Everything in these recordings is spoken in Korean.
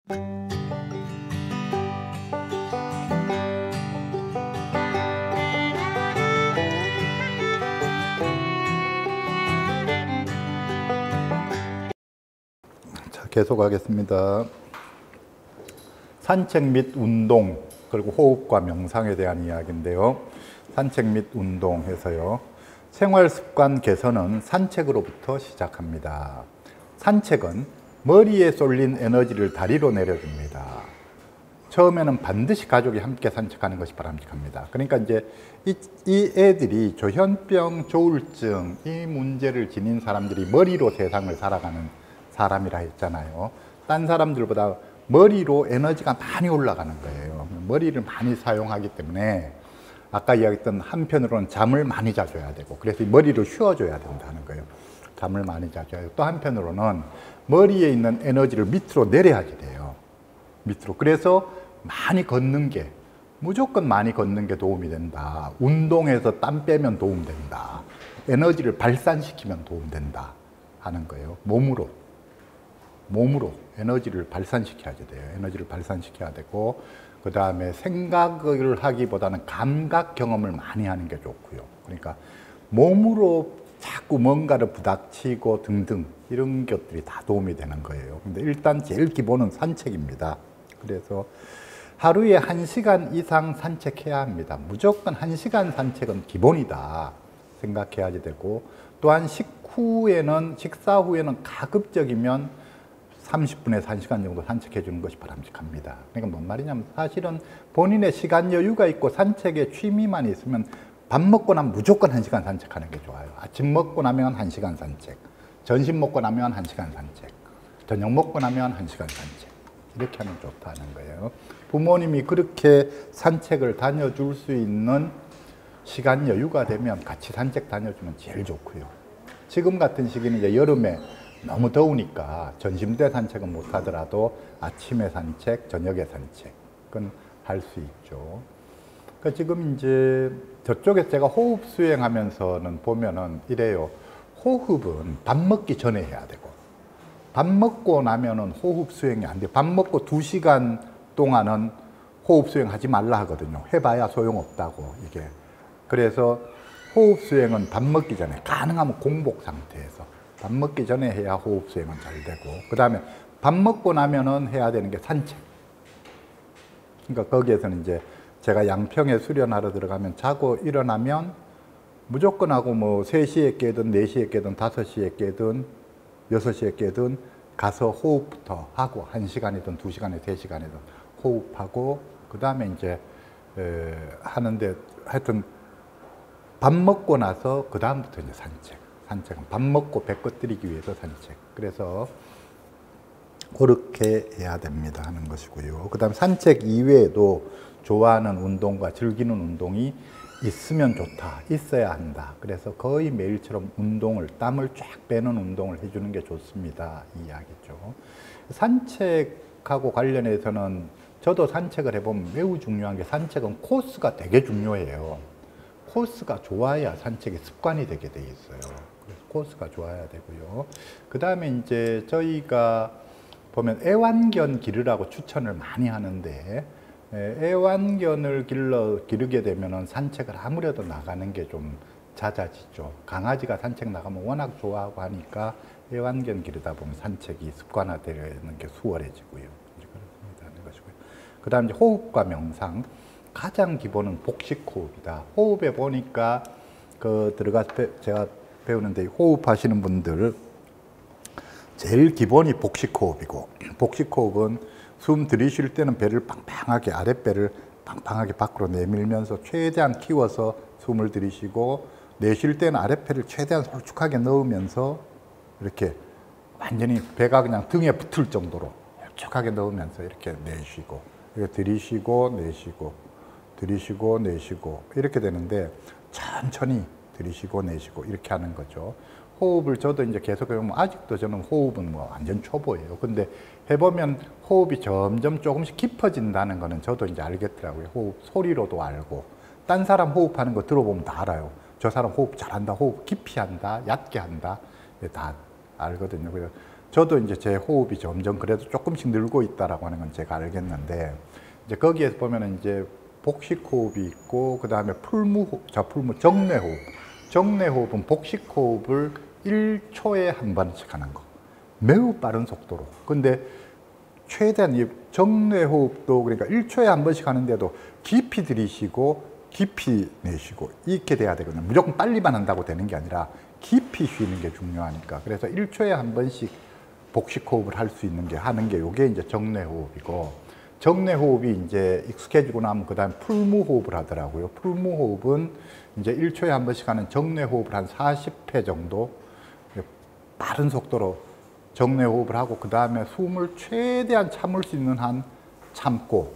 자, 계속하겠습니다. 산책 및 운동, 그리고 호흡과 명상에 대한 이야기인데요. 산책 및 운동해서요. 생활 습관 개선은 산책으로부터 시작합니다. 산책은 머리에 쏠린 에너지를 다리로 내려줍니다. 처음에는 반드시 가족이 함께 산책하는 것이 바람직합니다. 그러니까 이제 이 애들이 조현병, 조울증 이 문제를 지닌 사람들이 머리로 세상을 살아가는 사람이라 했잖아요. 딴 사람들보다 머리로 에너지가 많이 올라가는 거예요. 머리를 많이 사용하기 때문에 아까 이야기했던 한편으로는 잠을 많이 자줘야 되고, 그래서 머리를 쉬어줘야 된다는 거예요. 잠을 많이 자줘야 되고, 또 한편으로는 머리에 있는 에너지를 밑으로 내려야지 돼요. 밑으로. 그래서 많이 걷는 게, 무조건 많이 걷는 게 도움이 된다. 운동해서 땀 빼면 도움된다. 에너지를 발산시키면 도움된다 하는 거예요. 몸으로 에너지를 발산시켜야 돼요. 에너지를 발산시켜야 되고, 그 다음에 생각을 하기보다는 감각 경험을 많이 하는 게 좋고요. 그러니까 몸으로 자꾸 뭔가를 부닥치고 등등 이런 것들이 다 도움이 되는 거예요. 근데 일단 제일 기본은 산책입니다. 그래서 하루에 1시간 이상 산책해야 합니다. 무조건 1시간 산책은 기본이다 생각해야지 되고, 또한 식사 후에는 가급적이면 30분에서 1시간 정도 산책해 주는 것이 바람직합니다. 그러니까 뭔 말이냐면, 사실은 본인의 시간 여유가 있고 산책에 취미만 있으면 밥 먹고 나면 무조건 1시간 산책하는 게 좋아요. 아침 먹고 나면 1시간 산책, 점심 먹고 나면 1시간 산책, 저녁 먹고 나면 1시간 산책, 이렇게 하면 좋다는 거예요. 부모님이 그렇게 산책을 다녀줄 수 있는 시간 여유가 되면 같이 산책 다녀주면 제일 좋고요. 지금 같은 시기는 이제 여름에 너무 더우니까 점심때 산책은 못 하더라도 아침에 산책, 저녁에 산책은 할 수 있죠. 그러니까 지금 이제 저쪽에서 제가 호흡 수행하면서는 보면은 이래요. 호흡은 밥 먹기 전에 해야 되고, 밥 먹고 나면은 호흡 수행이 안 돼요. 밥 먹고 2시간 동안은 호흡 수행 하지 말라 하거든요. 해봐야 소용없다고, 이게. 그래서 호흡 수행은 밥 먹기 전에, 가능하면 공복 상태에서 밥 먹기 전에 해야 호흡 수행은 잘 되고, 그 다음에 밥 먹고 나면은 해야 되는 게 산책. 그러니까 거기에서는 이제 제가 양평에 수련하러 들어가면 자고 일어나면 무조건 하고, 뭐 3시에 깨든 4시에 깨든 5시에 깨든 6시에 깨든 가서 호흡부터 하고, 1시간이든 2시간이든 3시간이든 호흡하고, 그 다음에 이제 하는데, 하여튼 밥 먹고 나서 그 다음부터 이제 산책은 밥 먹고 배 꺼뜨리기 위해서 산책. 그래서 그렇게 해야 됩니다 하는 것이고요. 그 다음 산책 이외에도 좋아하는 운동과 즐기는 운동이 있으면 좋다, 있어야 한다. 그래서 거의 매일처럼 운동을, 땀을 쫙 빼는 운동을 해주는 게 좋습니다, 이 이야기죠. 산책하고 관련해서는 저도 산책을 해보면 매우 중요한 게, 산책은 코스가 되게 중요해요. 코스가 좋아야 산책이 습관이 되게 돼 있어요. 그래서 코스가 좋아야 되고요. 그 다음에 이제 저희가 보면 애완견 기르라고 추천을 많이 하는데, 애완견을 기르게 되면은 산책을 아무래도 나가는 게 좀 잦아지죠. 강아지가 산책 나가면 워낙 좋아하고 하니까 애완견 기르다 보면 산책이 습관화되는 게 수월해지고요. 이제 그렇습니다. 것이고요. 그 다음 이제 호흡과 명상. 가장 기본은 복식호흡이다. 호흡에 보니까 들어가서 제가 배우는데, 호흡하시는 분들 제일 기본이 복식호흡이고, 복식호흡은 숨 들이쉴 때는 배를 빵빵하게, 아랫배를 빵빵하게 밖으로 내밀면서 최대한 키워서 숨을 들이쉬고, 내쉴 때는 아랫배를 최대한 솔직하게 넣으면서 이렇게 완전히 배가 그냥 등에 붙을 정도로 솔직하게 넣으면서 이렇게 내쉬고, 이렇게 들이쉬고 내쉬고, 들이쉬고 내쉬고 이렇게 되는데, 천천히 들이쉬고 내쉬고 이렇게 하는 거죠. 호흡을 저도 이제 계속 해보면, 아직도 저는 호흡은 뭐 완전 초보예요. 근데 해보면 호흡이 점점 조금씩 깊어진다는 거는 저도 이제 알겠더라고요. 호흡 소리로도 알고, 딴 사람 호흡하는 거 들어보면 다 알아요. 저 사람 호흡 잘한다, 호흡 깊이 한다, 얕게 한다, 다 알거든요. 그래서 저도 이제 제 호흡이 점점 그래도 조금씩 늘고 있다라고 하는 건 제가 알겠는데, 이제 거기에서 보면은 이제 복식 호흡이 있고, 그 다음에 저풀무 정내호흡. 정내호흡은 복식 호흡을 1초에 한 번씩 하는 거. 매우 빠른 속도로. 근데 최대한 이 정내호흡도 그러니까 1초에 한 번씩 하는데도 깊이 들이쉬고 깊이 내쉬고 이렇게 돼야 되거든요. 무조건 빨리만 한다고 되는 게 아니라 깊이 쉬는 게 중요하니까. 그래서 1초에 한 번씩 복식 호흡을 할 수 있는 게 하는 게 요게 이제 정내호흡이고, 정내호흡이 이제 익숙해지고 나면 그 다음에 풀무호흡을 하더라고요. 풀무호흡은 이제 1초에 한 번씩 하는 정내호흡을 한 40회 정도 빠른 속도로 정내호흡을 하고, 그 다음에 숨을 최대한 참을 수 있는 한 참고,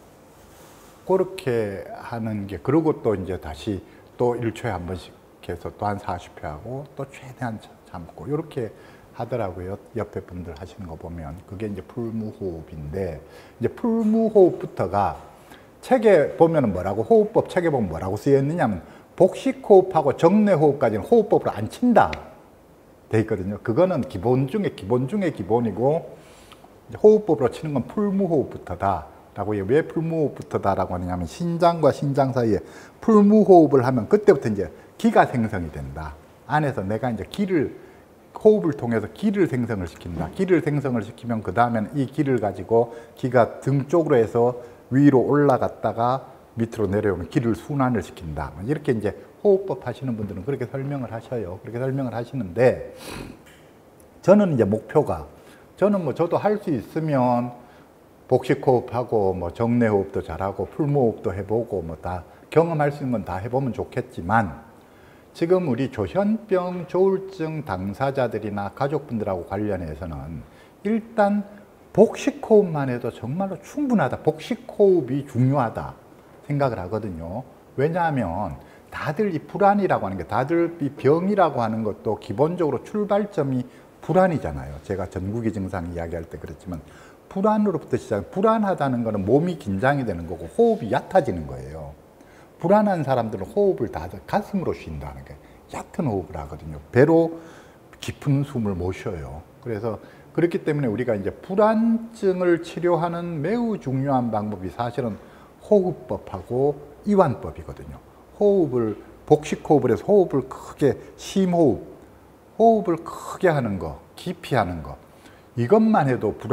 그렇게 하는 게, 그리고 또 이제 다시 또 1초에 한 번씩 해서 또 한 40회 하고 또 최대한 참고, 이렇게 하더라고요. 옆에 분들 하시는 거 보면. 그게 이제 풀무호흡인데, 이제 풀무호흡부터가 책에 보면은 뭐라고, 호흡법 책에 보면 뭐라고 쓰여 있느냐면, 복식호흡하고 정내호흡까지는 호흡법으로 안 친다 돼 있거든요. 그거는 기본 중에 기본이고, 호흡법으로 치는 건 풀무호흡부터다 라고 해요. 왜 풀무호흡부터다라고 하느냐면, 신장과 신장 사이에 풀무호흡을 하면 그때부터 이제 기가 생성이 된다. 안에서 내가 이제 호흡을 통해서 기를 생성을 시킨다. 기를 생성을 시키면 그 다음에는 이 기를 가지고 기가 등 쪽으로 해서 위로 올라갔다가 밑으로 내려오면 기를 순환을 시킨다. 이렇게 이제 호흡법 하시는 분들은 그렇게 설명을 하셔요. 그렇게 설명을 하시는데, 저는 이제 목표가, 저는 뭐 저도 할 수 있으면 복식호흡하고 뭐 정내호흡도 잘하고 풀무호흡도 해보고 뭐 다 경험할 수 있는 건 다 해보면 좋겠지만, 지금 우리 조현병 조울증 당사자들이나 가족분들하고 관련해서는 일단 복식호흡만 해도 정말로 충분하다. 복식호흡이 중요하다 생각을 하거든요. 왜냐하면 다들 이 불안이라고 하는 게, 다들 이 병이라고 하는 것도 기본적으로 출발점이 불안이잖아요. 제가 전구기 증상 이야기할 때 그랬지만, 불안으로부터 불안하다는 거는 몸이 긴장이 되는 거고 호흡이 얕아지는 거예요. 불안한 사람들은 호흡을 다 가슴으로 쉰다는 게, 얕은 호흡을 하거든요. 배로 깊은 숨을 못 쉬어요. 그래서 그렇기 때문에 우리가 이제 불안증을 치료하는 매우 중요한 방법이 사실은 호흡법하고 이완법이거든요. 복식호흡을 해서 호흡을 크게, 호흡을 크게 하는 거, 깊이 하는 거, 이것만 해도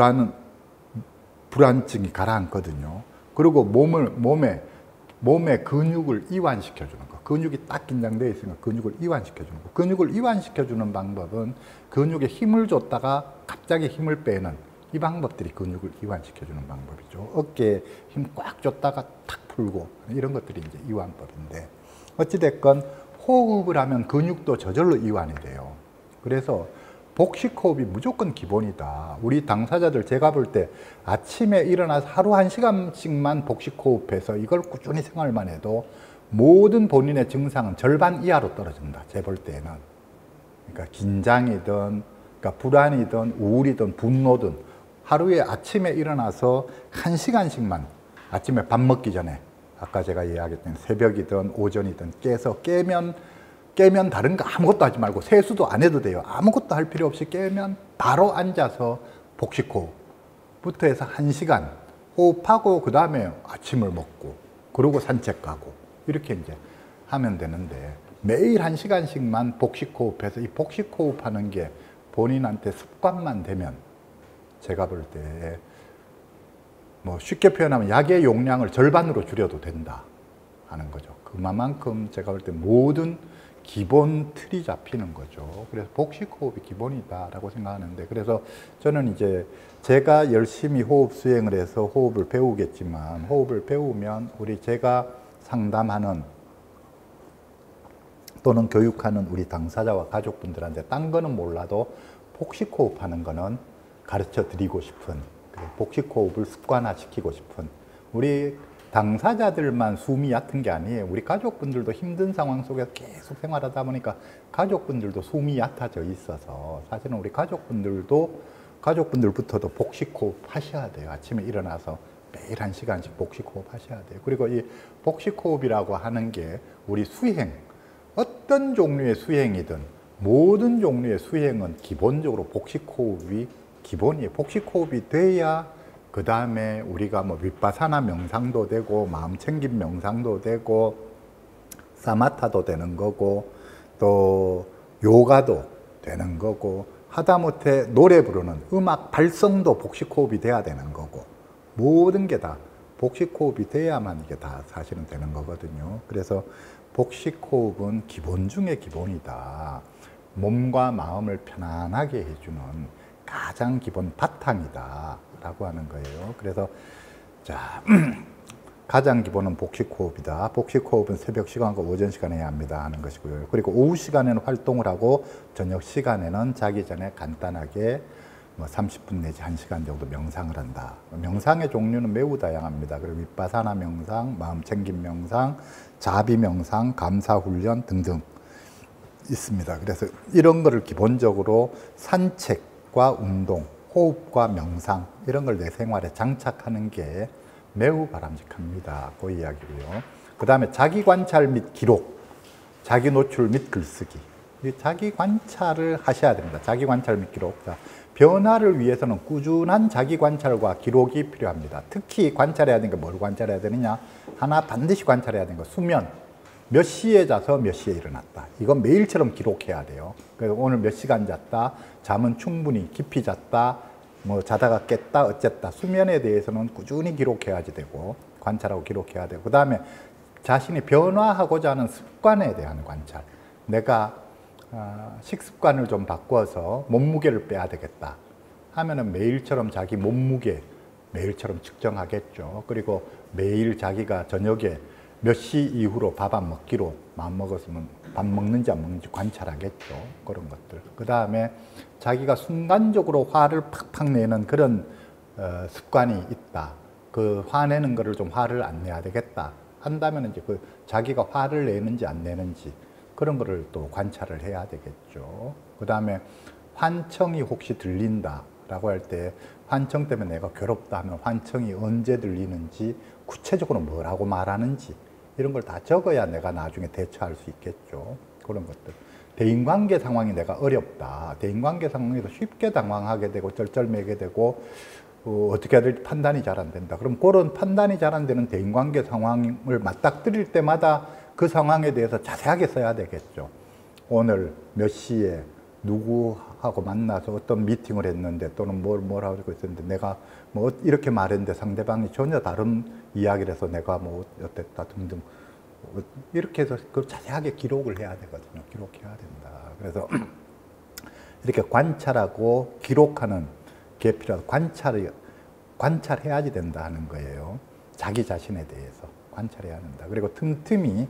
불안증이 가라앉거든요. 그리고 몸의 근육을 이완시켜주는 거. 근육이 딱 긴장되어 있으면 근육을 이완시켜주는 거. 근육을 이완시켜주는 방법은 근육에 힘을 줬다가 갑자기 힘을 빼는 이 방법들이 근육을 이완시켜주는 방법이죠. 어깨에 힘 꽉 줬다가 탁 풀고, 이런 것들이 이제 이완법인데, 어찌됐건 호흡을 하면 근육도 저절로 이완이 돼요. 그래서 복식호흡이 무조건 기본이다. 우리 당사자들 제가 볼 때 아침에 일어나서 하루 1시간씩만 복식호흡해서 이걸 꾸준히 생활만 해도 모든 본인의 증상은 절반 이하로 떨어진다. 제 볼 때는. 그러니까 긴장이든, 그러니까 불안이든, 우울이든, 분노든, 하루에 아침에 일어나서 1시간씩만, 아침에 밥 먹기 전에, 아까 제가 이야기했던 새벽이든 오전이든 깨면 다른 거 아무것도 하지 말고, 세수도 안 해도 돼요. 아무것도 할 필요 없이 깨면 바로 앉아서 복식호흡부터 해서 1시간 호흡하고, 그 다음에 아침을 먹고, 그러고 산책 가고, 이렇게 이제 하면 되는데, 매일 1시간씩만 복식호흡해서 이 복식호흡하는 게 본인한테 습관만 되면, 제가 볼 때 뭐 쉽게 표현하면 약의 용량을 절반으로 줄여도 된다 하는 거죠. 그만큼 제가 볼 때 모든 기본 틀이 잡히는 거죠. 그래서 복식호흡이 기본이다라고 생각하는데, 그래서 저는 이제 제가 열심히 호흡 수행을 해서 호흡을 배우겠지만, 호흡을 배우면 제가 상담하는 또는 교육하는 우리 당사자와 가족분들한테 딴 거는 몰라도 복식호흡 하는 거는 가르쳐 드리고 싶은, 복식호흡을 습관화시키고 싶은, 우리 당사자들만 숨이 얕은 게 아니에요. 우리 가족분들도 힘든 상황 속에서 계속 생활하다 보니까 가족분들도 숨이 얕아져 있어서, 사실은 우리 가족분들부터도 복식호흡 하셔야 돼요. 아침에 일어나서 매일 1시간씩 복식호흡 하셔야 돼요. 그리고 이 복식호흡이라고 하는 게 우리 수행, 어떤 종류의 수행이든 모든 종류의 수행은 기본적으로 복식호흡이 기본이 복식호흡이 돼야 그 다음에 우리가 뭐 윗바사나 명상도 되고 마음 챙김 명상도 되고 사마타도 되는 거고 또 요가도 되는 거고 하다못해 노래 부르는 음악 발성도 복식호흡이 돼야 되는 거고 모든 게 다 복식호흡이 돼야만 이게 다 사실은 되는 거거든요. 그래서 복식호흡은 기본 중에 기본이다. 몸과 마음을 편안하게 해주는 가장 기본 바탕이다 라고 하는 거예요. 그래서 자 가장 기본은 복식호흡이다. 복식호흡은 새벽 시간과 오전 시간에 해야 합니다 하는 것이고요. 그리고 오후 시간에는 활동을 하고 저녁 시간에는 자기 전에 간단하게 뭐 30분 내지 1시간 정도 명상을 한다. 명상의 종류는 매우 다양합니다. 그리고 윗바사나 명상, 마음 챙김 명상, 자비 명상, 감사 훈련 등등 있습니다. 그래서 이런 거를 기본적으로 산책과 운동, 호흡과 명상 이런 걸 내 생활에 장착하는 게 매우 바람직합니다. 그 이야기고요. 그 다음에 자기 관찰 및 기록, 자기 노출 및 글쓰기. 자기 관찰을 하셔야 됩니다. 자기 관찰 및 기록. 자, 변화를 위해서는 꾸준한 자기 관찰과 기록이 필요합니다. 특히 관찰해야 되는 게 뭘 관찰해야 되느냐? 하나 반드시 관찰해야 되는 거 수면. 몇 시에 자서 몇 시에 일어났다. 이건 매일처럼 기록해야 돼요. 그래서 오늘 몇 시간 잤다. 잠은 충분히 깊이 잤다. 뭐 자다가 깼다 어쨌다. 수면에 대해서는 꾸준히 기록해야지 되고 관찰하고 기록해야 되고 그 다음에 자신이 변화하고자 하는 습관에 대한 관찰. 내가 식습관을 좀 바꿔서 몸무게를 빼야 되겠다 하면은 매일처럼 자기 몸무게 매일처럼 측정하겠죠. 그리고 매일 자기가 저녁에 몇 시 이후로 밥 안 먹기로 마음먹었으면 밥 먹는지 안 먹는지 관찰하겠죠. 그런 것들. 그 다음에 자기가 순간적으로 화를 팍팍 내는 그런 습관이 있다. 그 화내는 거를 좀 화를 안 내야 되겠다 한다면 이제 그 자기가 화를 내는지 안 내는지 그런 거를 또 관찰을 해야 되겠죠. 그 다음에 환청이 혹시 들린다라고 할 때 환청 때문에 내가 괴롭다 하면 환청이 언제 들리는지 구체적으로 뭐라고 말하는지 이런 걸 다 적어야 내가 나중에 대처할 수 있겠죠. 그런 것들. 대인관계 상황이 내가 어렵다. 대인관계 상황에서 쉽게 당황하게 되고 쩔쩔매게 되고 어떻게 해야 될지 판단이 잘 안 된다. 그럼 그런 판단이 잘 안 되는 대인관계 상황을 맞닥뜨릴 때마다 그 상황에 대해서 자세하게 써야 되겠죠. 오늘 몇 시에 누구하고 만나서 어떤 미팅을 했는데 또는 뭘 하고 있었는데 내가 뭐 이렇게 말했는데 상대방이 전혀 다른 이야기를 해서 내가 뭐 어땠다 등등 이렇게 해서 그걸 자세하게 기록을 해야 되거든요. 기록해야 된다. 그래서 이렇게 관찰하고 기록하는 게 필요하다. 관찰해야지 된다는 거예요. 자기 자신에 대해서 관찰해야 된다. 그리고 틈틈이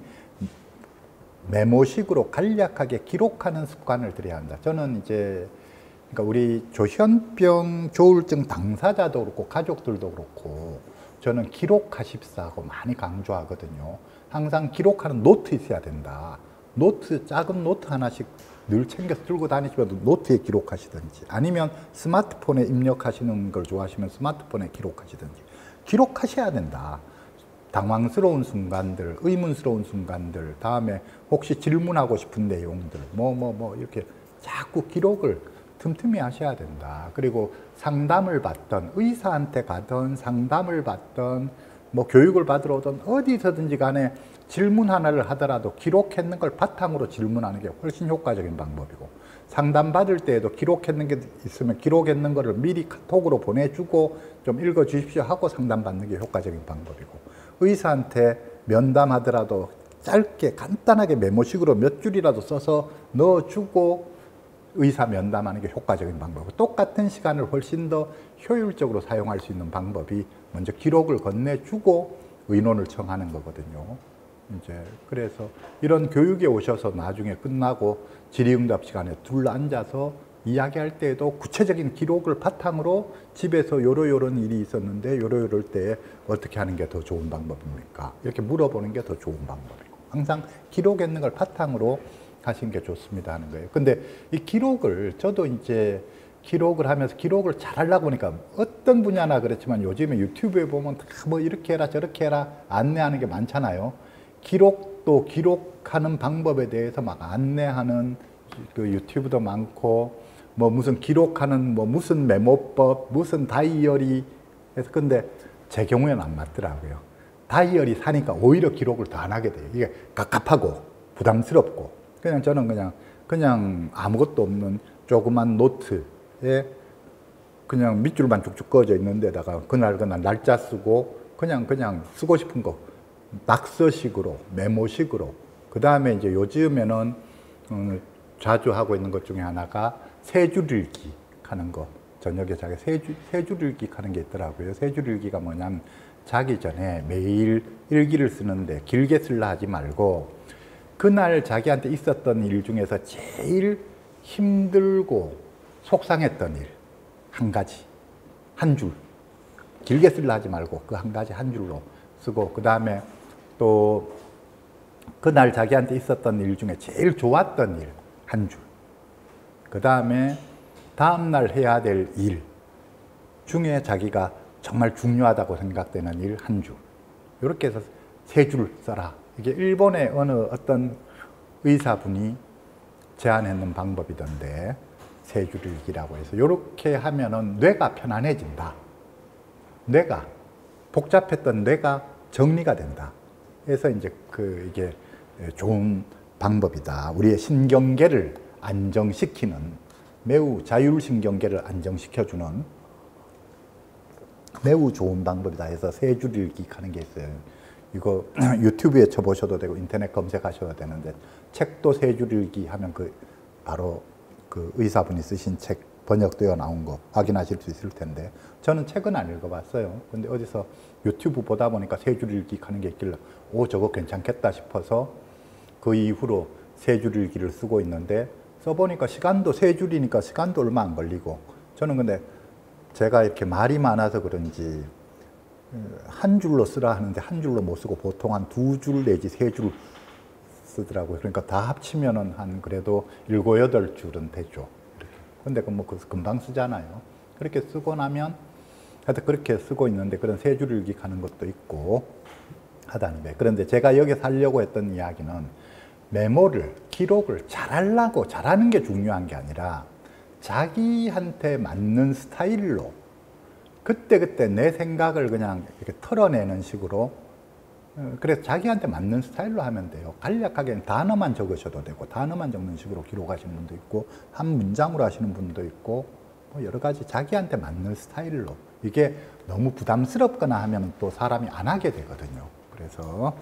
메모식으로 간략하게 기록하는 습관을 들여야 한다. 저는 이제 그러니까 우리 조현병 조울증 당사자도 그렇고 가족들도 그렇고 저는 기록하십사하고 많이 강조하거든요. 항상 기록하는 노트 있어야 된다. 노트, 작은 노트 하나씩 늘 챙겨서 들고 다니시면 노트에 기록하시든지 아니면 스마트폰에 입력하시는 걸 좋아하시면 스마트폰에 기록하시든지 기록하셔야 된다. 당황스러운 순간들, 의문스러운 순간들, 다음에 혹시 질문하고 싶은 내용들, 이렇게 자꾸 기록을 틈틈이 하셔야 된다. 그리고 상담을 받던, 의사한테 가던, 상담을 받던, 뭐 교육을 받으러 오던 어디서든지 간에 질문 하나를 하더라도 기록했는 걸 바탕으로 질문하는 게 훨씬 효과적인 방법이고, 상담받을 때에도 기록했는 게 있으면 기록했는 거를 미리 카톡으로 보내주고 좀 읽어 주십시오 하고 상담받는 게 효과적인 방법이고, 의사한테 면담하더라도 짧게 간단하게 메모식으로 몇 줄이라도 써서 넣어주고 의사 면담하는 게 효과적인 방법이고, 똑같은 시간을 훨씬 더 효율적으로 사용할 수 있는 방법이 먼저 기록을 건네주고 의논을 청하는 거거든요. 이제 그래서 이런 교육에 오셔서 나중에 끝나고 질의응답 시간에 둘러앉아서 이야기할 때에도 구체적인 기록을 바탕으로 집에서 요런 일이 있었는데 요럴 때 어떻게 하는 게 더 좋은 방법입니까? 이렇게 물어보는 게 더 좋은 방법이고, 항상 기록했는 걸 바탕으로 하시는 게 좋습니다 하는 거예요. 근데 이 기록을 저도 이제 기록을 하면서 기록을 잘 하려고 보니까 어떤 분야나 그렇지만 요즘에 유튜브에 보면 다 뭐 이렇게 해라 저렇게 해라 안내하는 게 많잖아요. 기록도 기록하는 방법에 대해서 막 안내하는 그 유튜브도 많고 뭐 무슨 기록하는 뭐 무슨 메모법, 무슨 다이어리 해서 근데 제 경우에는 안 맞더라고요. 다이어리 사니까 오히려 기록을 더 안 하게 돼요. 이게 갑갑하고 부담스럽고 그냥 저는 그냥 아무것도 없는 조그만 노트에 그냥 밑줄만 쭉쭉 그어져 있는 데다가 그날 날짜 쓰고 그냥 쓰고 싶은 거 낙서식으로 메모식으로 그 다음에 이제 요즘에는 자주 하고 있는 것 중에 하나가 세 줄 읽기 하는 거 저녁에 자기 세 줄 읽기 하는 게 있더라고요. 세 줄 읽기가 뭐냐면 자기 전에 매일 일기를 쓰는데 길게 쓸라 하지 말고 그날 자기한테 있었던 일 중에서 제일 힘들고 속상했던 일 한 가지, 한 줄. 길게 쓰려 하지 말고 그 한 가지 한 줄로 쓰고 그 다음에 또 그날 자기한테 있었던 일 중에 제일 좋았던 일 한 줄. 그 다음에 다음날 해야 될 일 중에 자기가 정말 중요하다고 생각되는 일 한 줄. 이렇게 해서 세 줄 써라. 이게 일본의 어떤 의사분이 제안했는 방법이던데 세 줄 읽기라고 해서 이렇게 하면은 뇌가 편안해진다. 뇌가 복잡했던 뇌가 정리가 된다. 그래서 이제 이게 좋은 방법이다. 우리의 신경계를 안정시키는 매우 자율신경계를 안정시켜주는 매우 좋은 방법이다 해서 세 줄 읽기 하는 게 있어요. 이거 유튜브에 쳐보셔도 되고 인터넷 검색하셔도 되는데 책도 세 줄 읽기 하면 바로 그 의사분이 쓰신 책 번역되어 나온 거 확인하실 수 있을 텐데 저는 책은 안 읽어봤어요. 근데 어디서 유튜브 보다 보니까 세 줄 읽기 하는 게 있길래 저거 괜찮겠다 싶어서 그 이후로 세 줄 읽기를 쓰고 있는데 써보니까 시간도 세 줄이니까 시간도 얼마 안 걸리고 저는 근데 제가 이렇게 말이 많아서 그런지 한 줄로 쓰라 하는데 한 줄로 못 쓰고 보통 한 두 줄 내지 세 줄 쓰더라고요. 그러니까 다 합치면은 한 그래도 7, 8줄은 되죠. 이렇게. 근데 뭐 금방 쓰잖아요. 그렇게 쓰고 나면 하여튼 그렇게 쓰고 있는데 그런 세 줄 읽기 하는 것도 있고 하다는데 그런데 제가 여기서 하려고 했던 이야기는 메모를 기록을 잘하는 게 중요한 게 아니라 자기한테 맞는 스타일로 그때 내 생각을 그냥 이렇게 털어내는 식으로 그래서 자기한테 맞는 스타일로 하면 돼요. 간략하게 단어만 적으셔도 되고 단어만 적는 식으로 기록하시는 분도 있고 한 문장으로 하시는 분도 있고 뭐 여러 가지 자기한테 맞는 스타일로 이게 너무 부담스럽거나 하면 또 사람이 안 하게 되거든요. 그래서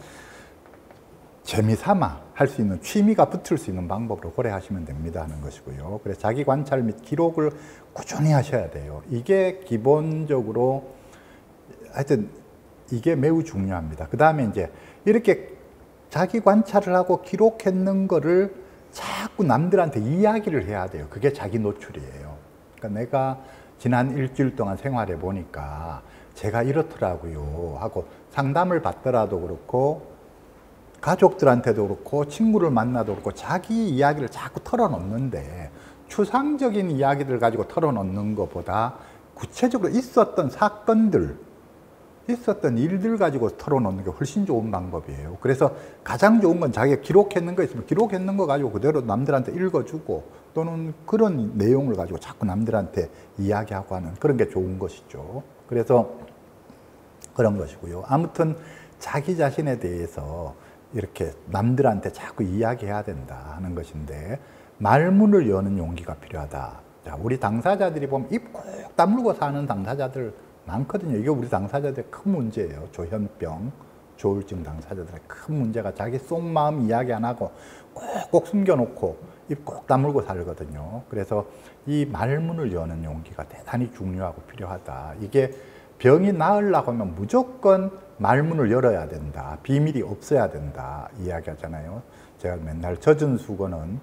재미삼아 할 수 있는 취미가 붙을 수 있는 방법으로 고려하시면 됩니다 하는 것이고요. 그래서 자기 관찰 및 기록을 꾸준히 하셔야 돼요. 이게 기본적으로 하여튼 이게 매우 중요합니다. 그 다음에 이제 이렇게 자기 관찰을 하고 기록했는 거를 자꾸 남들한테 이야기를 해야 돼요. 그게 자기 노출이에요. 그러니까 내가 지난 일주일 동안 생활해 보니까 제가 이렇더라고요 하고 상담을 받더라도 그렇고 가족들한테도 그렇고 친구를 만나도 그렇고 자기 이야기를 자꾸 털어놓는데 추상적인 이야기들 가지고 털어놓는 것보다 구체적으로 있었던 사건들 있었던 일들 가지고 털어놓는 게 훨씬 좋은 방법이에요. 그래서 가장 좋은 건 자기가 기록했는 거 있으면 기록했는 거 가지고 그대로 남들한테 읽어주고 또는 그런 내용을 가지고 자꾸 남들한테 이야기하고 하는 그런 게 좋은 것이죠. 그래서 그런 것이고요. 아무튼 자기 자신에 대해서 이렇게 남들한테 자꾸 이야기해야 된다 하는 것인데 말문을 여는 용기가 필요하다. 자, 우리 당사자들이 보면 입 꼭 다물고 사는 당사자들 많거든요. 이게 우리 당사자들의 큰 문제예요. 조현병, 조울증 당사자들의 큰 문제가 자기 속마음 이야기 안 하고 꼭 숨겨놓고 입 꼭 다물고 살거든요. 그래서 이 말문을 여는 용기가 대단히 중요하고 필요하다. 이게 병이 나으려고 하면 무조건 말문을 열어야 된다. 비밀이 없어야 된다. 이야기하잖아요. 제가 맨날 젖은 수건은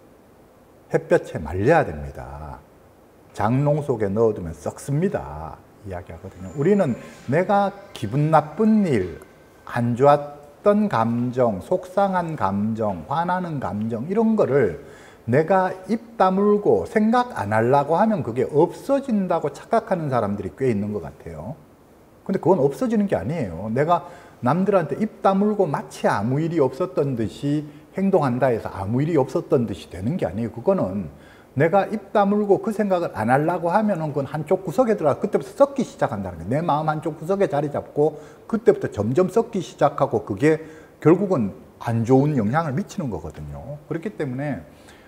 햇볕에 말려야 됩니다. 장롱 속에 넣어두면 썩습니다. 이야기하거든요. 우리는 내가 기분 나쁜 일, 안 좋았던 감정, 속상한 감정, 화나는 감정 이런 거를 내가 입 다물고 생각 안 하려고 하면 그게 없어진다고 착각하는 사람들이 꽤 있는 것 같아요. 근데 그건 없어지는 게 아니에요. 내가 남들한테 입 다물고 마치 아무 일이 없었던 듯이 행동한다 해서 아무 일이 없었던 듯이 되는 게 아니에요. 그거는 내가 입 다물고 그 생각을 안 하려고 하면은 그건 한쪽 구석에 들어가 그때부터 썩기 시작한다는 거예요. 내 마음 한쪽 구석에 자리 잡고 그때부터 점점 썩기 시작하고 그게 결국은 안 좋은 영향을 미치는 거거든요. 그렇기 때문에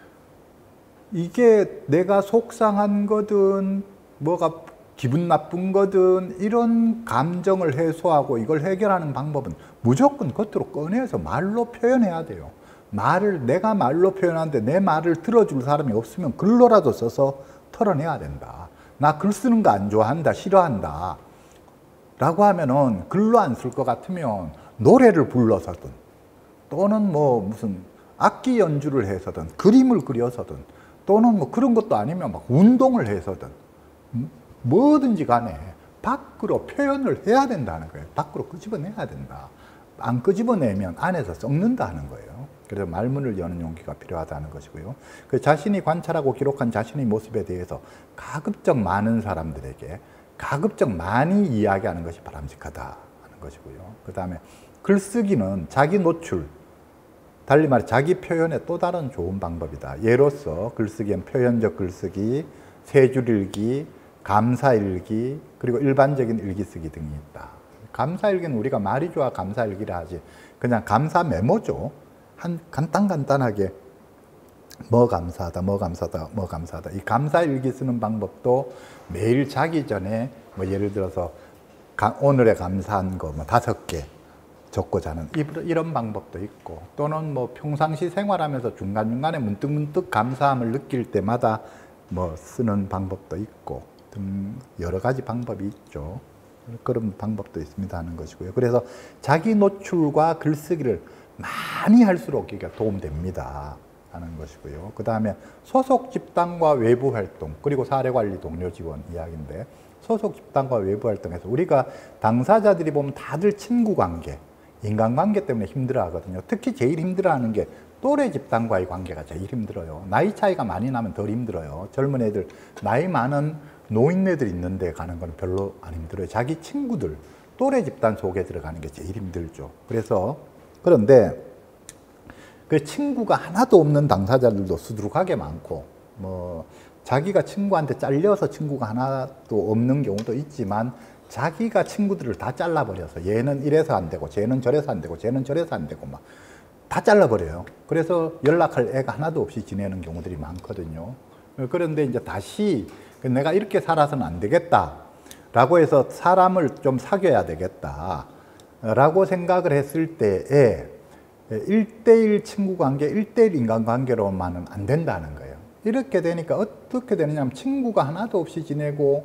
이게 내가 속상한 거든 뭐가 기분 나쁜 거든 이런 감정을 해소하고 이걸 해결하는 방법은 무조건 겉으로 꺼내서 말로 표현해야 돼요. 내가 말로 표현하는데 내 말을 들어줄 사람이 없으면 글로라도 써서 털어내야 된다. 나 글 쓰는 거 안 좋아한다, 싫어한다 라고 하면은 글로 안 쓸 것 같으면 노래를 불러서든 또는 뭐 무슨 악기 연주를 해서든 그림을 그려서든 또는 뭐 그런 것도 아니면 막 운동을 해서든 뭐든지 간에 밖으로 표현을 해야 된다는 거예요. 밖으로 끄집어내야 된다. 안 끄집어내면 안에서 썩는다는 거예요. 그래서 말문을 여는 용기가 필요하다는 것이고요. 그 자신이 관찰하고 기록한 자신의 모습에 대해서 가급적 많은 사람들에게 가급적 많이 이야기하는 것이 바람직하다는 것이고요. 그 다음에 글쓰기는 자기 노출, 달리 말해 자기 표현의 또 다른 좋은 방법이다. 예로서 글쓰기엔 표현적 글쓰기, 세 줄 읽기, 감사 일기, 그리고 일반적인 일기 쓰기 등이 있다. 감사 일기는 우리가 말이 좋아 감사 일기라 하지 그냥 감사 메모죠. 간단하게 뭐 감사하다, 뭐 감사하다, 뭐 감사하다. 이 감사 일기 쓰는 방법도 매일 자기 전에 뭐 예를 들어서 오늘에 감사한 거 뭐 5개 적고 자는 이런 방법도 있고 또는 뭐 평상시 생활하면서 중간중간에 문득문득 감사함을 느낄 때마다 뭐 쓰는 방법도 있고 등 여러 가지 방법이 있죠. 그런 방법도 있습니다 하는 것이고요. 그래서 자기 노출과 글쓰기를 많이 할수록 이게 도움됩니다 하는 것이고요. 그 다음에 소속 집단과 외부 활동 그리고 사례관리 동료 직원 이야기인데 소속 집단과 외부 활동에서 우리가 당사자들이 보면 다들 친구 관계, 인간관계 때문에 힘들어 하거든요. 특히 제일 힘들어 하는 게 또래 집단과의 관계가 제일 힘들어요. 나이 차이가 많이 나면 덜 힘들어요. 젊은 애들, 나이 많은 노인네들 있는데 가는 건 별로 안 힘들어요. 자기 친구들, 또래 집단 속에 들어가는 게 제일 힘들죠. 그런데 그 친구가 하나도 없는 당사자들도 수두룩하게 많고 뭐 자기가 친구한테 잘려서 친구가 하나도 없는 경우도 있지만 자기가 친구들을 다 잘라버려서 얘는 이래서 안 되고 쟤는 저래서 안 되고 쟤는 저래서 안 되고 막 다 잘라버려요. 그래서 연락할 애가 하나도 없이 지내는 경우들이 많거든요. 그런데 이제 다시 내가 이렇게 살아서는 안 되겠다 라고 해서 사람을 좀 사귀어야 되겠다 라고 생각을 했을 때에 1대1 친구관계, 1대1 인간관계로만은 안 된다는 거예요. 이렇게 되니까 어떻게 되느냐면 친구가 하나도 없이 지내고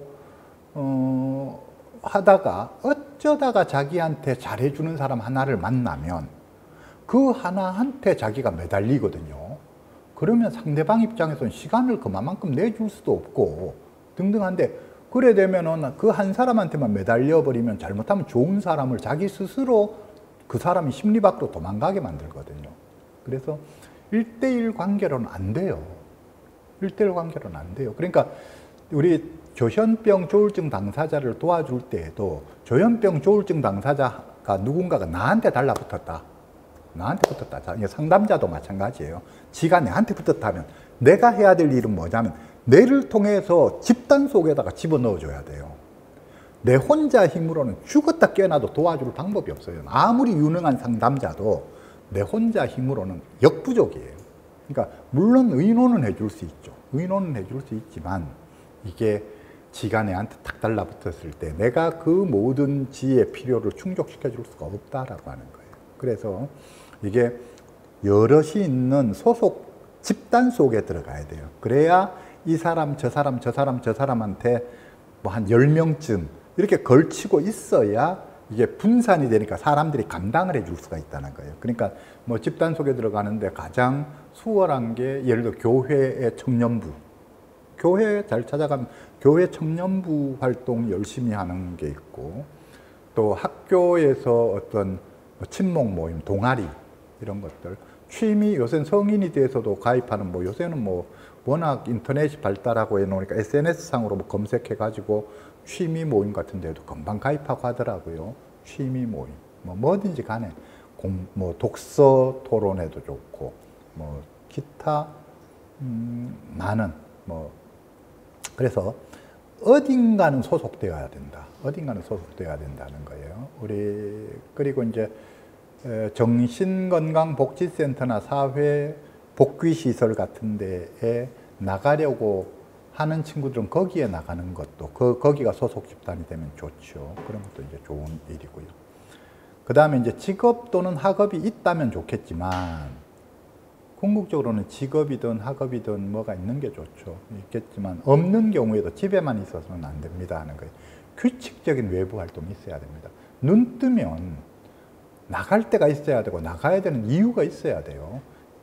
하다가 어쩌다가 자기한테 잘해주는 사람 하나를 만나면 그 하나한테 자기가 매달리거든요. 그러면 상대방 입장에서는 시간을 그만큼 내줄 수도 없고 등등한데 그래 되면은 그 한 사람한테만 매달려 버리면 잘못하면 좋은 사람을 자기 스스로 그 사람이 심리 밖으로 도망가게 만들거든요. 그래서 1대1 관계로는 안 돼요. 1대1 관계로는 안 돼요. 그러니까 우리 조현병 조울증 당사자를 도와줄 때에도 조현병 조울증 당사자가 누군가가 나한테 달라붙었다. 나한테 붙었다. 상담자도 마찬가지예요. 지가 내한테 붙었다면 내가 해야 될 일은 뭐냐면 뇌를 통해서 집단 속에다가 집어넣어줘야 돼요. 내 혼자 힘으로는 죽었다 깨어나도 도와줄 방법이 없어요. 아무리 유능한 상담자도 내 혼자 힘으로는 역부족이에요. 그러니까 물론 의논은 해줄 수 있죠. 의논은 해줄 수 있지만 이게 지가 내한테 탁 달라붙었을 때 내가 그 모든 지의 필요를 충족시켜 줄 수가 없다라고 하는 거예요. 그래서 이게 여럿이 있는 소속 집단 속에 들어가야 돼요. 그래야 이 사람, 저 사람, 저 사람, 저 사람한테 뭐 한 10명쯤 이렇게 걸치고 있어야 이게 분산이 되니까 사람들이 감당을 해줄 수가 있다는 거예요. 그러니까 뭐 집단 속에 들어가는데 가장 수월한 게 예를 들어 교회의 청년부. 교회 잘 찾아가면 교회 청년부 활동 열심히 하는 게 있고 또 학교에서 어떤 친목 모임, 동아리 이런 것들 취미 요새는 성인이 돼서도 가입하는 뭐 요새는 뭐 워낙 인터넷이 발달하고 해놓으니까 SNS상으로 뭐 검색해가지고 취미 모임 같은 데도 금방 가입하고 하더라고요. 취미 모임 뭐든지 간에 뭐 독서 토론회도 좋고 뭐 기타 많은 뭐 그래서 어딘가는 소속되어야 된다. 어딘가는 소속되어야 된다는 거예요. 우리 그리고 이제 정신건강복지센터나 사회복귀시설 같은 데에 나가려고 하는 친구들은 거기에 나가는 것도 거기가 소속 집단이 되면 좋죠. 그런 것도 이제 좋은 일이고요. 그 다음에 이제 직업 또는 학업이 있다면 좋겠지만 궁극적으로는 직업이든 학업이든 뭐가 있는 게 좋죠. 있겠지만 없는 경우에도 집에만 있어서는 안 됩니다 하는 거예요. 규칙적인 외부 활동이 있어야 됩니다. 눈 뜨면 나갈 때가 있어야 되고 나가야 되는 이유가 있어야 돼요.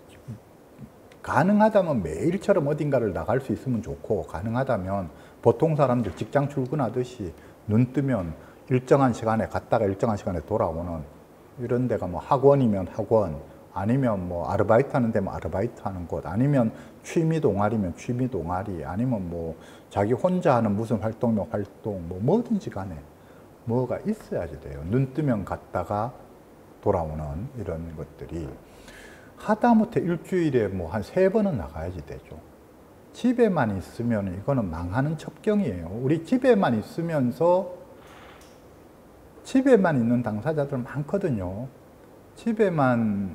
가능하다면 매일처럼 어딘가를 나갈 수 있으면 좋고, 가능하다면 보통 사람들 직장 출근하듯이 눈 뜨면 일정한 시간에 갔다가 일정한 시간에 돌아오는 이런 데가 뭐 학원이면 학원, 아니면 뭐 아르바이트 하는 데면 아르바이트 하는 곳, 아니면 취미 동아리면 취미 동아리, 아니면 뭐 자기 혼자 하는 무슨 활동이면 활동, 뭐 뭐든지 간에 뭐가 있어야지 돼요. 눈 뜨면 갔다가 돌아오는 이런 것들이 하다못해 일주일에 뭐 한 3번은 나가야지 되죠. 집에만 있으면 이거는 망하는 첩경이에요. 우리 집에만 있으면서 집에만 있는 당사자들 많거든요. 집에만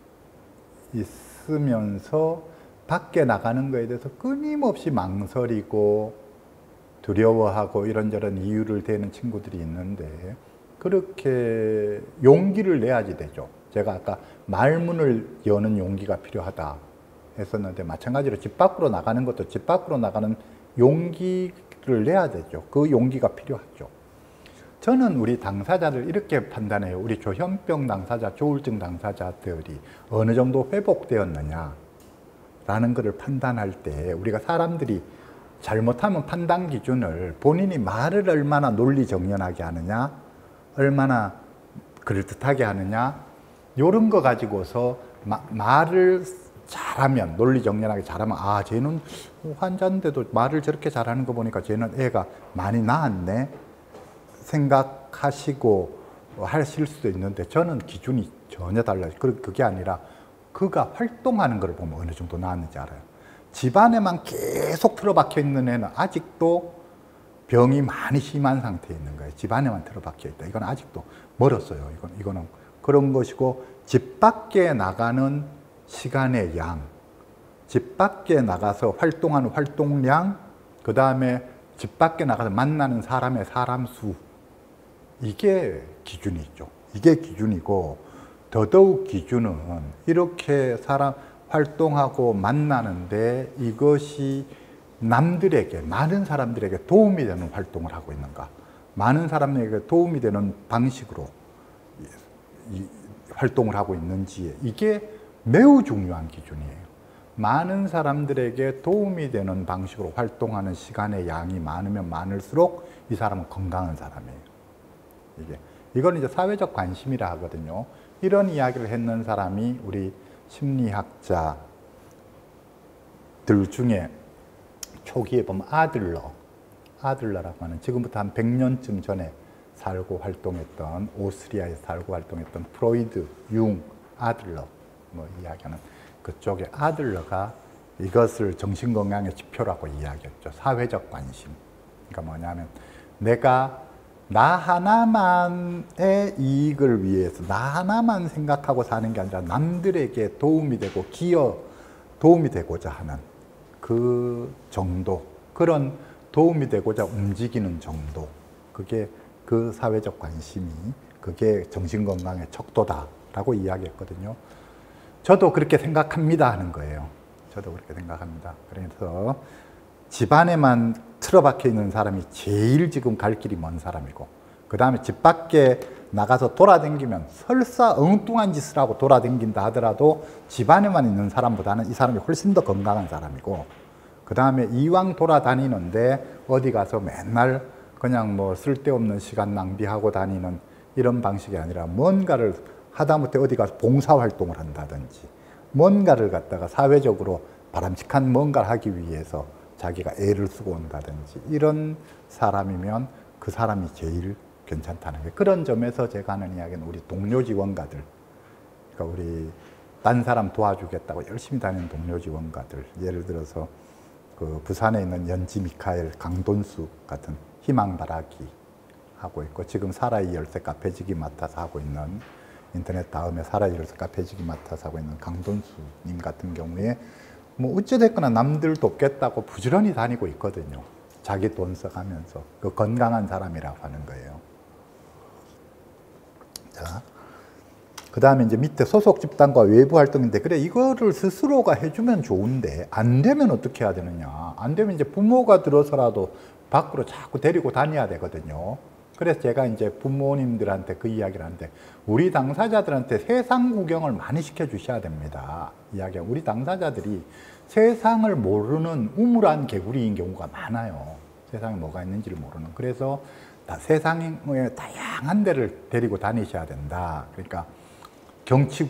있으면서 밖에 나가는 거에 대해서 끊임없이 망설이고 두려워하고 이런저런 이유를 대는 친구들이 있는데 그렇게 용기를 내야지 되죠. 제가 아까 말문을 여는 용기가 필요하다 했었는데 마찬가지로 집 밖으로 나가는 것도 집 밖으로 나가는 용기를 내야 되죠. 그 용기가 필요하죠. 저는 우리 당사자들 이렇게 판단해요. 우리 조현병 당사자, 조울증 당사자들이 어느 정도 회복되었느냐 라는 것을 판단할 때 우리가 사람들이 잘못하면 판단 기준을 본인이 말을 얼마나 논리정연하게 하느냐, 얼마나 그럴듯하게 하느냐, 이런 거 가지고서 말을 잘하면, 논리정연하게 잘하면, 아, 쟤는 환자인데도 말을 저렇게 잘하는 거 보니까 쟤는 애가 많이 나았네 생각하시고 하실 수도 있는데 저는 기준이 전혀 달라요. 그게 아니라 그가 활동하는 걸 보면 어느 정도 나았는지 알아요. 집안에만 계속 틀어박혀 있는 애는 아직도 병이 많이 심한 상태에 있는 거예요. 집안에만 틀어박혀 있다. 이건 아직도 멀었어요. 이거는 그런 것이고, 집 밖에 나가는 시간의 양, 집 밖에 나가서 활동하는 활동량, 그 다음에 집 밖에 나가서 만나는 사람의 사람 수, 이게 기준이죠. 이게 기준이고, 더더욱 기준은 이렇게 사람 활동하고 만나는데 이것이 남들에게, 많은 사람들에게 도움이 되는 활동을 하고 있는가, 많은 사람에게 도움이 되는 방식으로 활동을 하고 있는지, 이게 매우 중요한 기준이에요. 많은 사람들에게 도움이 되는 방식으로 활동하는 시간의 양이 많으면 많을수록 이 사람은 건강한 사람이에요. 이건 이제 사회적 관심이라 하거든요. 이런 이야기를 했는 사람이 우리 심리학자들 중에 초기에 보면 아들러라고 하는, 지금부터 한 100년쯤 전에 살고 활동했던, 오스트리아에서 살고 활동했던 프로이드, 융, 아들러 뭐 이야기하는 그쪽에 아들러가 이것을 정신건강의 지표라고 이야기했죠. 사회적 관심. 그러니까 뭐냐면 내가 나 하나만의 이익을 위해서 나 하나만 생각하고 사는 게 아니라 남들에게 도움이 되고 도움이 되고자 하는 그 정도, 그런 도움이 되고자 움직이는 정도, 그게 그 사회적 관심이, 그게 정신건강의 척도다라고 이야기했거든요. 저도 그렇게 생각합니다 하는 거예요. 저도 그렇게 생각합니다. 그래서 집안에만 틀어박혀 있는 사람이 제일 지금 갈 길이 먼 사람이고, 그 다음에 집 밖에 나가서 돌아다니면 설사 엉뚱한 짓을 하고 돌아다닌다 하더라도 집안에만 있는 사람보다는 이 사람이 훨씬 더 건강한 사람이고, 그 다음에 이왕 돌아다니는데 어디 가서 맨날 그냥 뭐 쓸데없는 시간 낭비하고 다니는 이런 방식이 아니라 뭔가를 하다못해 어디 가서 봉사활동을 한다든지 뭔가를 갖다가 사회적으로 바람직한 뭔가를 하기 위해서 자기가 애를 쓰고 온다든지 이런 사람이면 그 사람이 제일 괜찮다는 게, 그런 점에서 제가 하는 이야기는 우리 동료 지원가들, 그러니까 우리 딴 사람 도와주겠다고 열심히 다니는 동료 지원가들, 예를 들어서 그 부산에 있는 연지 미카엘, 강돈수 같은 희망바라기 하고 있고, 지금 사라이 열쇠 카페지기 맡아서 하고 있는, 인터넷 다음에 사라이 열쇠 카페지기 맡아서 하고 있는 강돈수님 같은 경우에 뭐 어찌됐거나 남들 돕겠다고 부지런히 다니고 있거든요. 자기 돈 써가면서. 그 건강한 사람이라고 하는 거예요. 자, 그 다음에 이제 밑에 소속 집단과 외부 활동인데, 그래, 이거를 스스로가 해주면 좋은데, 안 되면 어떻게 해야 되느냐. 안 되면 이제 부모가 들어서라도 밖으로 자꾸 데리고 다녀야 되거든요. 그래서 제가 이제 부모님들한테 그 이야기를 하는데, 우리 당사자들한테 세상 구경을 많이 시켜주셔야 됩니다. 우리 당사자들이 세상을 모르는 우물안 개구리인 경우가 많아요. 세상에 뭐가 있는지를 모르는. 그래서 세상의 다양한 데를 데리고 다니셔야 된다. 그러니까 경치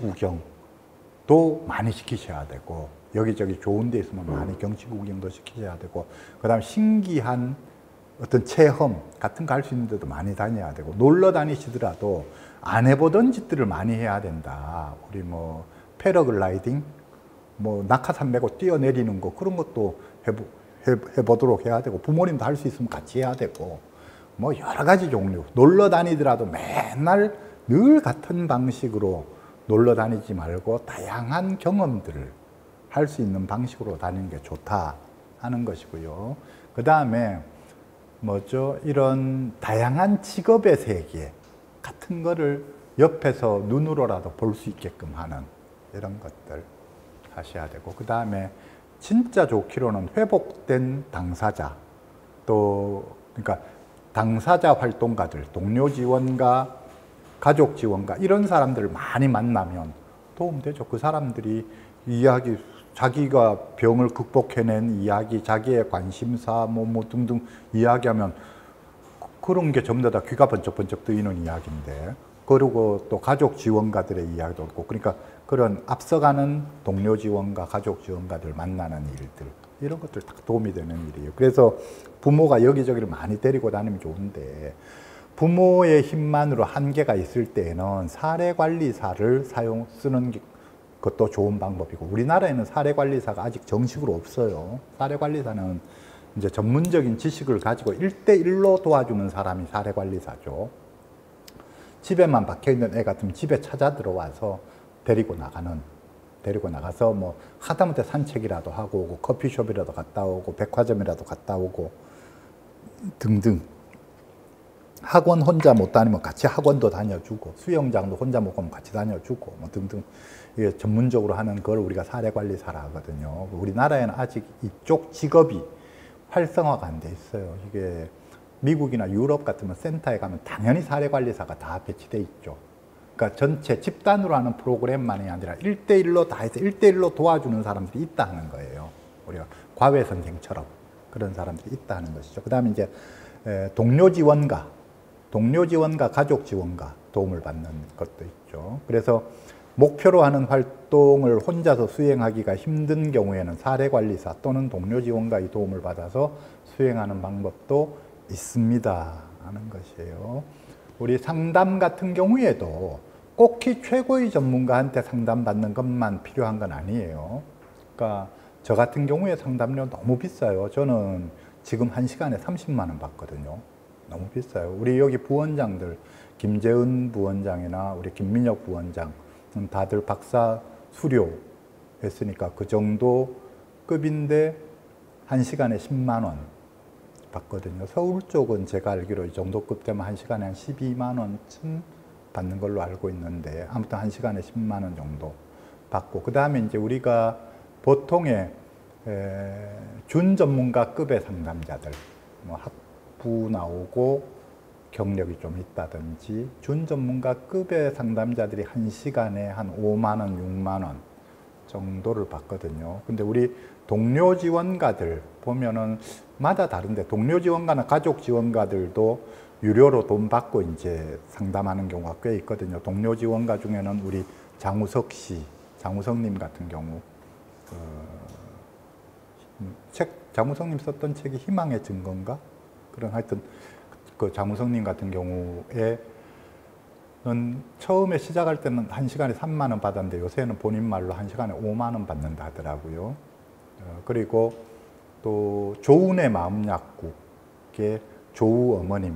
구경도 많이 시키셔야 되고, 여기저기 좋은 데 있으면 많이 경치 구경도 시키셔야 되고, 그 다음에 신기한 어떤 체험 같은 거 할 수 있는 데도 많이 다녀야 되고, 놀러 다니시더라도 안 해보던 짓들을 많이 해야 된다. 우리 뭐 패러글라이딩, 뭐 낙하산 메고 뛰어내리는 거, 그런 것도 해보도록 해야 되고, 부모님도 할 수 있으면 같이 해야 되고, 뭐 여러 가지 종류. 놀러 다니더라도 맨날 늘 같은 방식으로 놀러 다니지 말고 다양한 경험들을 할 수 있는 방식으로 다니는 게 좋다 하는 것이고요. 그 다음에 뭐죠? 이런 다양한 직업의 세계 같은 거를 옆에서 눈으로라도 볼 수 있게끔 하는 이런 것들 하셔야 되고, 그 다음에 진짜 좋기로는 회복된 당사자, 또 그러니까 당사자 활동가들, 동료 지원가, 가족 지원가, 이런 사람들을 많이 만나면 도움되죠. 그 사람들이 이야기, 자기가 병을 극복해낸 이야기, 자기의 관심사 뭐 등등 이야기하면 그런 게 전부 다 귀가 번쩍번쩍 뜨이는 이야기인데, 그리고 또 가족 지원가들의 이야기도 있고, 그러니까 그런 앞서가는 동료 지원가, 가족 지원가들 만나는 일들, 이런 것들 다 도움이 되는 일이에요. 그래서 부모가 여기저기를 많이 데리고 다니면 좋은데, 부모의 힘만으로 한계가 있을 때에는 사례관리사를 쓰는 것도 좋은 방법이고, 우리나라에는 사례관리사가 아직 정식으로 없어요. 사례관리사는 이제 전문적인 지식을 가지고 1대1로 도와주는 사람이 사례관리사죠. 집에만 박혀있는 애 같으면 집에 찾아 들어와서 데리고 나가서 뭐 하다못해 산책이라도 하고 오고, 커피숍이라도 갔다 오고, 백화점이라도 갔다 오고 등등. 학원 혼자 못 다니면 같이 학원도 다녀주고, 수영장도 혼자 못 가면 같이 다녀주고, 뭐 등등. 이게 전문적으로 하는 걸 우리가 사례관리사라 하거든요. 우리나라에는 아직 이쪽 직업이 활성화가 안 돼 있어요. 이게 미국이나 유럽 같으면 센터에 가면 당연히 사례관리사가 다 배치돼 있죠. 그러니까 전체 집단으로 하는 프로그램만이 아니라 1대1로 다 해서 1대1로 도와주는 사람들이 있다는 거예요. 우리가 과외 선생처럼 그런 사람들이 있다는 것이죠. 그 다음에 이제 동료 지원가, 가족 지원가 도움을 받는 것도 있죠. 그래서 목표로 하는 활동을 혼자서 수행하기가 힘든 경우에는 사례관리사 또는 동료 지원가의 도움을 받아서 수행하는 방법도 있습니다 하는 것이에요. 우리 상담 같은 경우에도 꼭히 최고의 전문가한테 상담받는 것만 필요한 건 아니에요. 그러니까 저 같은 경우에 상담료 너무 비싸요. 저는 지금 1시간에 30만 원 받거든요. 너무 비싸요. 우리 여기 부원장들, 김재은 부원장이나 우리 김민혁 부원장 다들 박사 수료 했으니까 그 정도 급인데 1시간에 10만 원 받거든요. 서울 쪽은 제가 알기로 이 정도 급 되면 1시간에 한 12만 원쯤 받는 걸로 알고 있는데, 아무튼 1시간에 10만 원 정도 받고, 그 다음에 이제 우리가 보통의 준전문가급의 상담자들, 뭐 학부 나오고 경력이 좀 있다든지 준전문가급의 상담자들이 1시간에 한 5만 원, 6만 원 정도를 받거든요. 근데 우리 동료 지원가들 보면은 마다 다른데, 동료 지원가나 가족 지원가들도 유료로 돈 받고 이제 상담하는 경우가 꽤 있거든요. 동료 지원가 중에는 우리 장우석님 같은 경우, 장우석님 썼던 책이 희망의 증거인가? 그런 하여튼 그 장우석님 같은 경우에는 처음에 시작할 때는 1시간에 3만 원 받았는데 요새는 본인 말로 1시간에 5만 원 받는다 하더라고요. 그리고 또 조은의 마음약국의 조우 어머님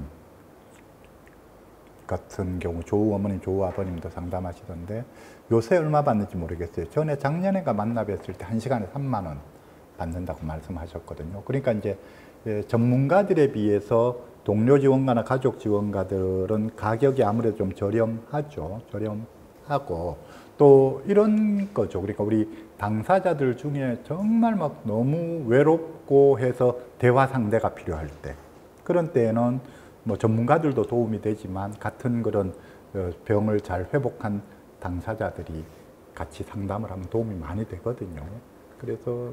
같은 경우, 조우 어머님, 조우 아버님도 상담하시던데 요새 얼마 받는지 모르겠어요. 전에 작년에가 만나 뵀을 때 1시간에 3만 원 받는다고 말씀하셨거든요. 그러니까 이제 전문가들에 비해서 동료 지원가나 가족 지원가들은 가격이 아무래도 좀 저렴하죠. 저렴하고 또 이런 거죠. 그러니까 우리 당사자들 중에 정말 막 너무 외롭고 해서 대화 상대가 필요할 때, 그런 때에는 뭐 전문가들도 도움이 되지만 같은 그런 병을 잘 회복한 당사자들이 같이 상담을 하면 도움이 많이 되거든요. 그래서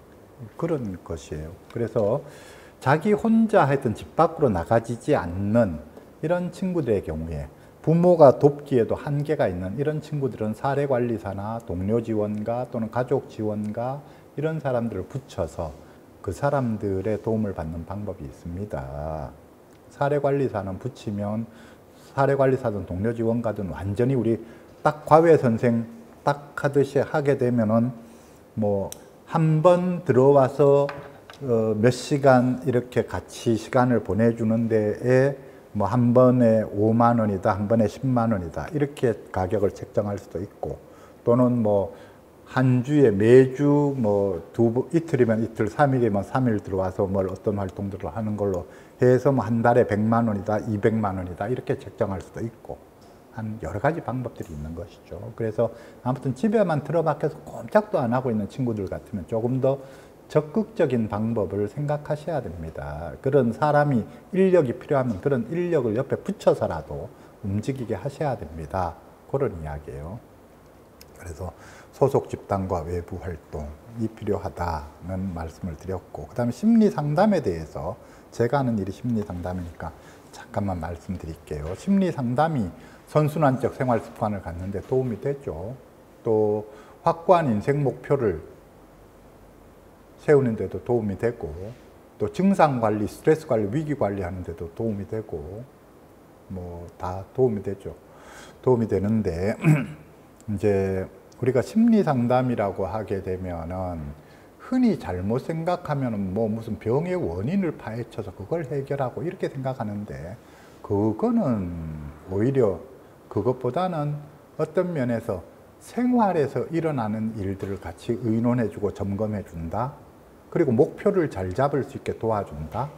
그런 것이에요. 그래서 자기 혼자 하여튼 집 밖으로 나가지지 않는 이런 친구들의 경우에 부모가 돕기에도 한계가 있는 이런 친구들은 사례관리사나 동료 지원가 또는 가족 지원가 이런 사람들을 붙여서 그 사람들의 도움을 받는 방법이 있습니다. 사례관리사는 붙이면 사례관리사든 동료 지원가든 완전히 우리 딱 과외 선생 딱 하듯이 하게 되면은 뭐 한 번 들어와서 몇 시간 이렇게 같이 시간을 보내주는 데에 뭐 한 번에 5만 원이다, 한 번에 10만 원이다 이렇게 가격을 책정할 수도 있고, 또는 뭐 한 주에 매주 뭐 이틀이면 이틀, 3일이면 3일 들어와서 뭘 어떤 활동들을 하는 걸로 해서 뭐 한 달에 100만 원이다, 200만 원이다 이렇게 책정할 수도 있고, 한 여러 가지 방법들이 있는 것이죠. 그래서 아무튼 집에만 틀어박혀서 꼼짝도 안 하고 있는 친구들 같으면 조금 더 적극적인 방법을 생각하셔야 됩니다. 그런 사람이 인력이 필요하면 그런 인력을 옆에 붙여서라도 움직이게 하셔야 됩니다. 그런 이야기예요. 그래서 소속 집단과 외부 활동이 필요하다는 말씀을 드렸고, 그 다음에 심리 상담에 대해서 제가 하는 일이 심리 상담이니까 잠깐만 말씀드릴게요. 심리 상담이 선순환적 생활 습관을 갖는데 도움이 되죠. 또 확고한 인생 목표를 세우는 데도 도움이 되고, 또 증상 관리, 스트레스 관리, 위기 관리하는 데도 도움이 되고, 뭐 다 도움이 되죠. 도움이 되는데 이제 우리가 심리 상담이라고 하게 되면은 흔히 잘못 생각하면은 뭐 무슨 병의 원인을 파헤쳐서 그걸 해결하고 이렇게 생각하는데, 그거는 오히려 그것보다는 어떤 면에서 생활에서 일어나는 일들을 같이 의논해주고 점검해준다. 그리고 목표를 잘 잡을 수 있게 도와준다.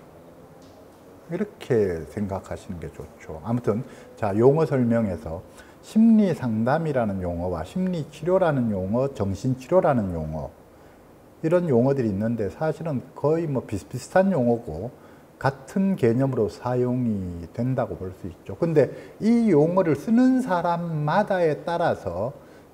이렇게 생각하시는 게 좋죠. 아무튼 자, 용어 설명에서 심리 상담이라는 용어와 심리 치료라는 용어, 정신 치료라는 용어, 이런 용어들이 있는데 사실은 거의 뭐 비슷비슷한 용어고 같은 개념으로 사용이 된다고 볼 수 있죠. 근데 이 용어를 쓰는 사람마다에 따라서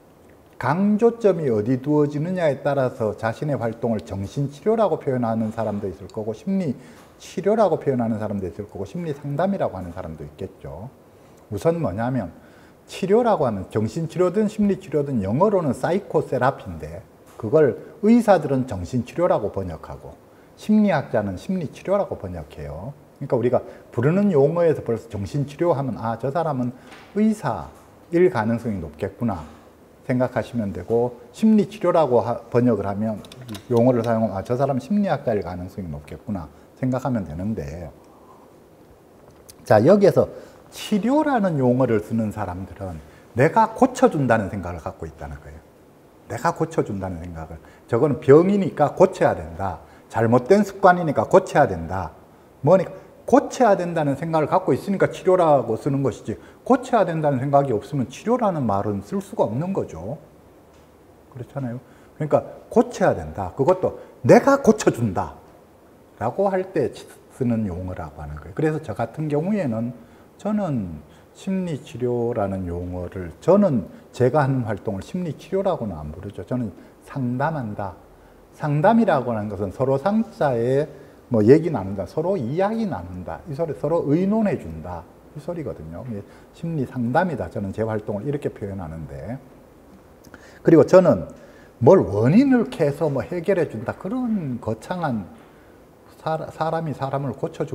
강조점이 어디 두어지느냐에 따라서 자신의 활동을 정신치료라고 표현하는 사람도 있을 거고, 심리치료라고 표현하는 사람도 있을 거고, 심리상담이라고 하는 사람도 있겠죠. 우선 뭐냐면 치료라고 하면 정신치료든 심리치료든 영어로는 사이코세라피인데 그걸 의사들은 정신치료라고 번역하고 심리학자는 심리치료라고 번역해요. 그러니까 우리가 부르는 용어에서 벌써 정신치료하면 아, 저 사람은 의사일 가능성이 높겠구나 생각하시면 되고, 심리치료라고 번역을 하면 용어를 사용하면 아, 저 사람은 심리학자일 가능성이 높겠구나 생각하면 되는데, 자, 여기에서 치료라는 용어를 쓰는 사람들은 내가 고쳐준다는 생각을 갖고 있다는 거예요. 내가 고쳐준다는 생각을. 저거는 병이니까 고쳐야 된다. 잘못된 습관이니까 고쳐야 된다. 뭐니까 고쳐야 된다는 생각을 갖고 있으니까 치료라고 쓰는 것이지, 고쳐야 된다는 생각이 없으면 치료라는 말은 쓸 수가 없는 거죠. 그렇잖아요. 그러니까 고쳐야 된다. 그것도 내가 고쳐준다 라고 할 때 쓰는 용어라고 하는 거예요. 그래서 저 같은 경우에는 저는 심리치료라는 용어를, 저는 제가 하는 활동을 심리치료라고는 안 부르죠. 저는 상담한다. 상담이라고 하는 것은 서로 상자에 뭐 얘기 나눈다, 서로 이야기 나눈다, 이 소리 서로 의논해 준다, 이 소리거든요. 심리 상담이다. 저는 제 활동을 이렇게 표현하는데, 그리고 저는 뭘 원인을 캐서 뭐 해결해 준다, 그런 거창한 사람이 사람을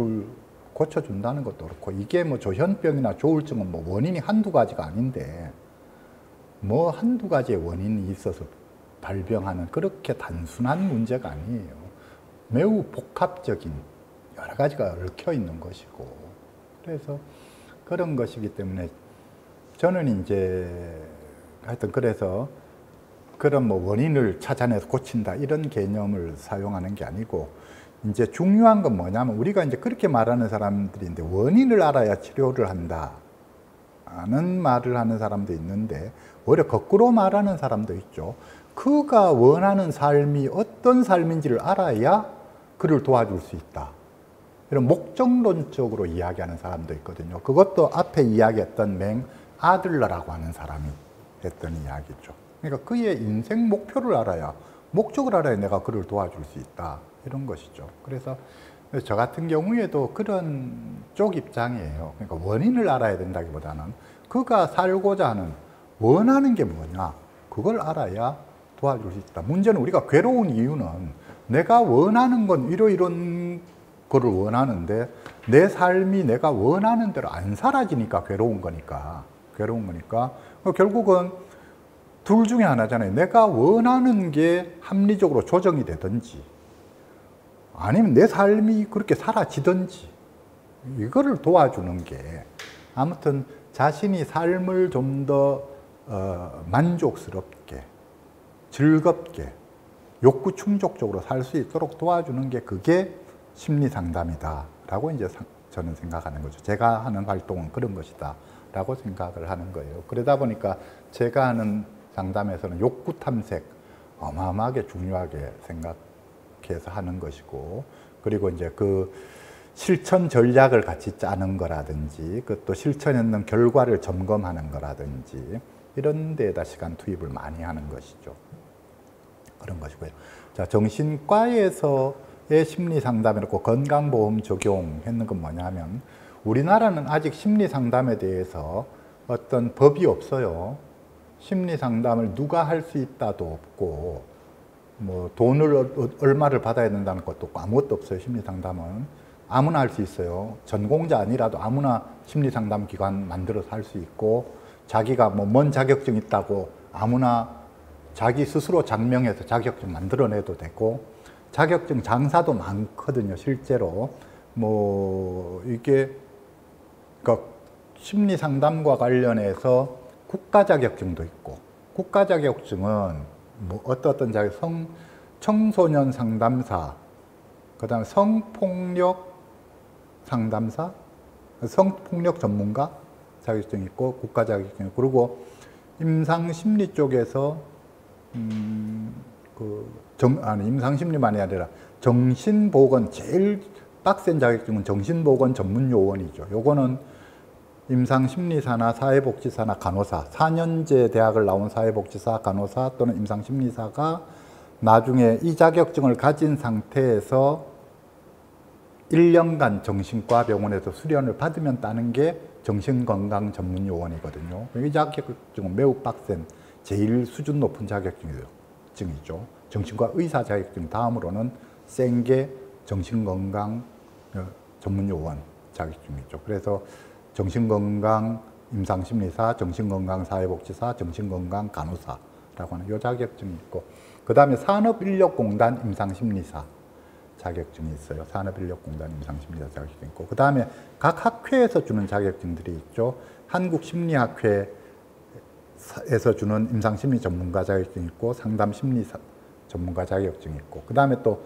고쳐준다는 것도 그렇고, 이게 뭐 조현병이나 조울증은 뭐 원인이 한두 가지가 아닌데 뭐 한두 가지의 원인이 있어서 발병하는 그렇게 단순한 문제가 아니에요. 매우 복합적인 여러 가지가 얽혀 있는 것이고, 그래서 그런 것이기 때문에 저는 이제 하여튼 그래서 그런 뭐 원인을 찾아내서 고친다 이런 개념을 사용하는 게 아니고, 이제 중요한 건 뭐냐면 우리가 이제 그렇게 말하는 사람들인데 원인을 알아야 치료를 한다 하는 말을 하는 사람도 있는데, 오히려 거꾸로 말하는 사람도 있죠. 그가 원하는 삶이 어떤 삶인지를 알아야 그를 도와줄 수 있다, 이런 목적론적으로 이야기하는 사람도 있거든요. 그것도 앞에 이야기했던 맹 아들러라고 하는 사람이 했던 이야기죠. 그러니까 그의 인생 목표를 알아야, 목적을 알아야 내가 그를 도와줄 수 있다, 이런 것이죠. 그래서 저 같은 경우에도 그런 쪽 입장이에요. 그러니까 원인을 알아야 된다기보다는 그가 살고자 하는, 원하는 게 뭐냐, 그걸 알아야 도와줄 수 있다. 문제는 우리가 괴로운 이유는 내가 원하는 건 이런 거를 원하는데 내 삶이 내가 원하는 대로 안 사라지니까 괴로운 거니까. 결국은 둘 중에 하나잖아요. 내가 원하는 게 합리적으로 조정이 되든지 아니면 내 삶이 그렇게 사라지든지, 이거를 도와주는 게 아무튼 자신이 삶을 좀 더 만족스럽게 즐겁게 욕구 충족적으로 살 수 있도록 도와주는 게, 그게 심리 상담이다 라고 이제 저는 생각하는 거죠. 제가 하는 활동은 그런 것이다 라고 생각을 하는 거예요. 그러다 보니까 제가 하는 상담에서는 욕구 탐색 어마어마하게 중요하게 생각해서 하는 것이고, 그리고 이제 그 실천 전략을 같이 짜는 거라든지, 그것도 실천했는 결과를 점검하는 거라든지, 이런 데에다 시간 투입을 많이 하는 것이죠. 그런 것이고요. 자, 정신과에서의 심리 상담이라고 건강보험 적용했는 건 뭐냐면, 우리나라는 아직 심리 상담에 대해서 어떤 법이 없어요. 심리 상담을 누가 할 수 있다도 없고, 뭐 돈을 얼마를 받아야 된다는 것도 없고, 아무것도 없어요. 심리 상담은 아무나 할 수 있어요. 전공자 아니라도 아무나 심리 상담 기관 만들어서 할 수 있고, 자기가 뭐 뭔 자격증 있다고 아무나 자기 스스로 장명해서 자격증 만들어내도 되고, 자격증 장사도 많거든요. 실제로 뭐 이게 그러니까 심리 상담과 관련해서 국가 자격증도 있고, 국가 자격증은 뭐 어떤 자격, 청소년 상담사, 그다음에 성폭력 상담사, 성폭력 전문가 자격증이 있고, 국가 자격증이 있고, 그리고 임상 심리 쪽에서 임상 심리만이 아니라 정신보건, 제일 빡센 자격증은 정신보건 전문요원이죠. 요거는 임상심리사나 사회복지사나 간호사, 4년제 대학을 나온 사회복지사, 간호사 또는 임상심리사가 나중에 이 자격증을 가진 상태에서 1년간 정신과 병원에서 수련을 받으면 따는 게 정신건강 전문요원이거든요. 이 자격증은 매우 빡센, 제일 수준 높은 자격증이죠. 정신과 의사 자격증 다음으로는 센 게 정신건강 전문요원 자격증이죠. 그래서 정신건강 임상심리사, 정신건강 사회복지사, 정신건강 간호사라고 하는 이 자격증이 있고, 그 다음에 산업인력공단 임상심리사 자격증이 있어요. 산업인력공단 임상심리사 자격증이 있고, 그 다음에 각 학회에서 주는 자격증들이 있죠. 한국심리학회에서 주는 임상심리 전문가 자격증이 있고, 상담심리 전문가 자격증이 있고, 그 다음에 또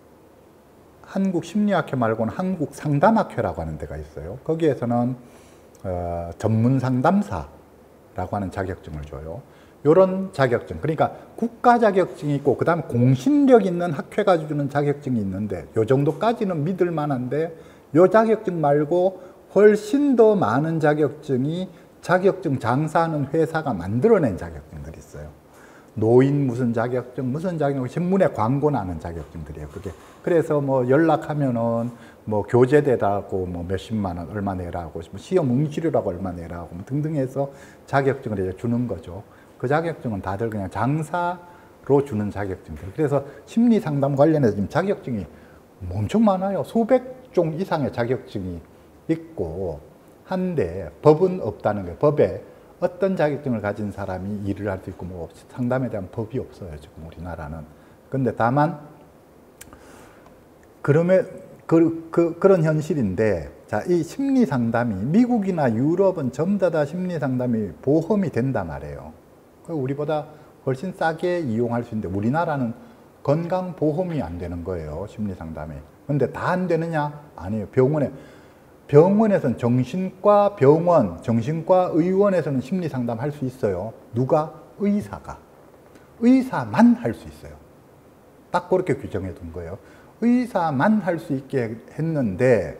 한국심리학회 말고는 한국상담학회라고 하는 데가 있어요. 거기에서는 전문 상담사라고 하는 자격증을 줘요. 이런 자격증, 그러니까 국가 자격증이 있고, 그 다음에 공신력 있는 학회가 주는 자격증이 있는데, 요 정도까지는 믿을 만한데, 요 자격증 말고 훨씬 더 많은 자격증이 자격증 장사하는 회사가 만들어낸 자격증들이 있어요. 노인 무슨 자격증, 신문에 광고 나는 자격증들이에요. 그게. 그래서 뭐 연락하면은 뭐 교재대라고 뭐 몇십만 원 얼마 내라고, 시험 응시료라고 얼마 내라고 등등 해서 자격증을 이제 주는 거죠. 그 자격증은 다들 그냥 장사로 주는 자격증들. 그래서 심리 상담 관련해서 지금 자격증이 엄청 많아요. 수백 종 이상의 자격증이 있고 한데 법은 없다는 거예요. 법에 어떤 자격증을 가진 사람이 일을 할 수 있고, 뭐 상담에 대한 법이 없어요, 지금 우리나라는. 근데 다만 그러면 그런 현실인데, 자, 이 심리 상담이 미국이나 유럽은 전부 다 심리 상담이 보험이 된단 말이에요. 우리보다 훨씬 싸게 이용할 수 있는데 우리나라는 건강 보험이 안 되는 거예요, 심리 상담이. 근데 다 안 되느냐? 아니에요. 병원에서는 정신과 병원, 정신과 의원에서는 심리 상담 할 수 있어요. 누가? 의사가. 의사만 할 수 있어요. 딱 그렇게 규정해 둔 거예요. 의사만 할 수 있게 했는데,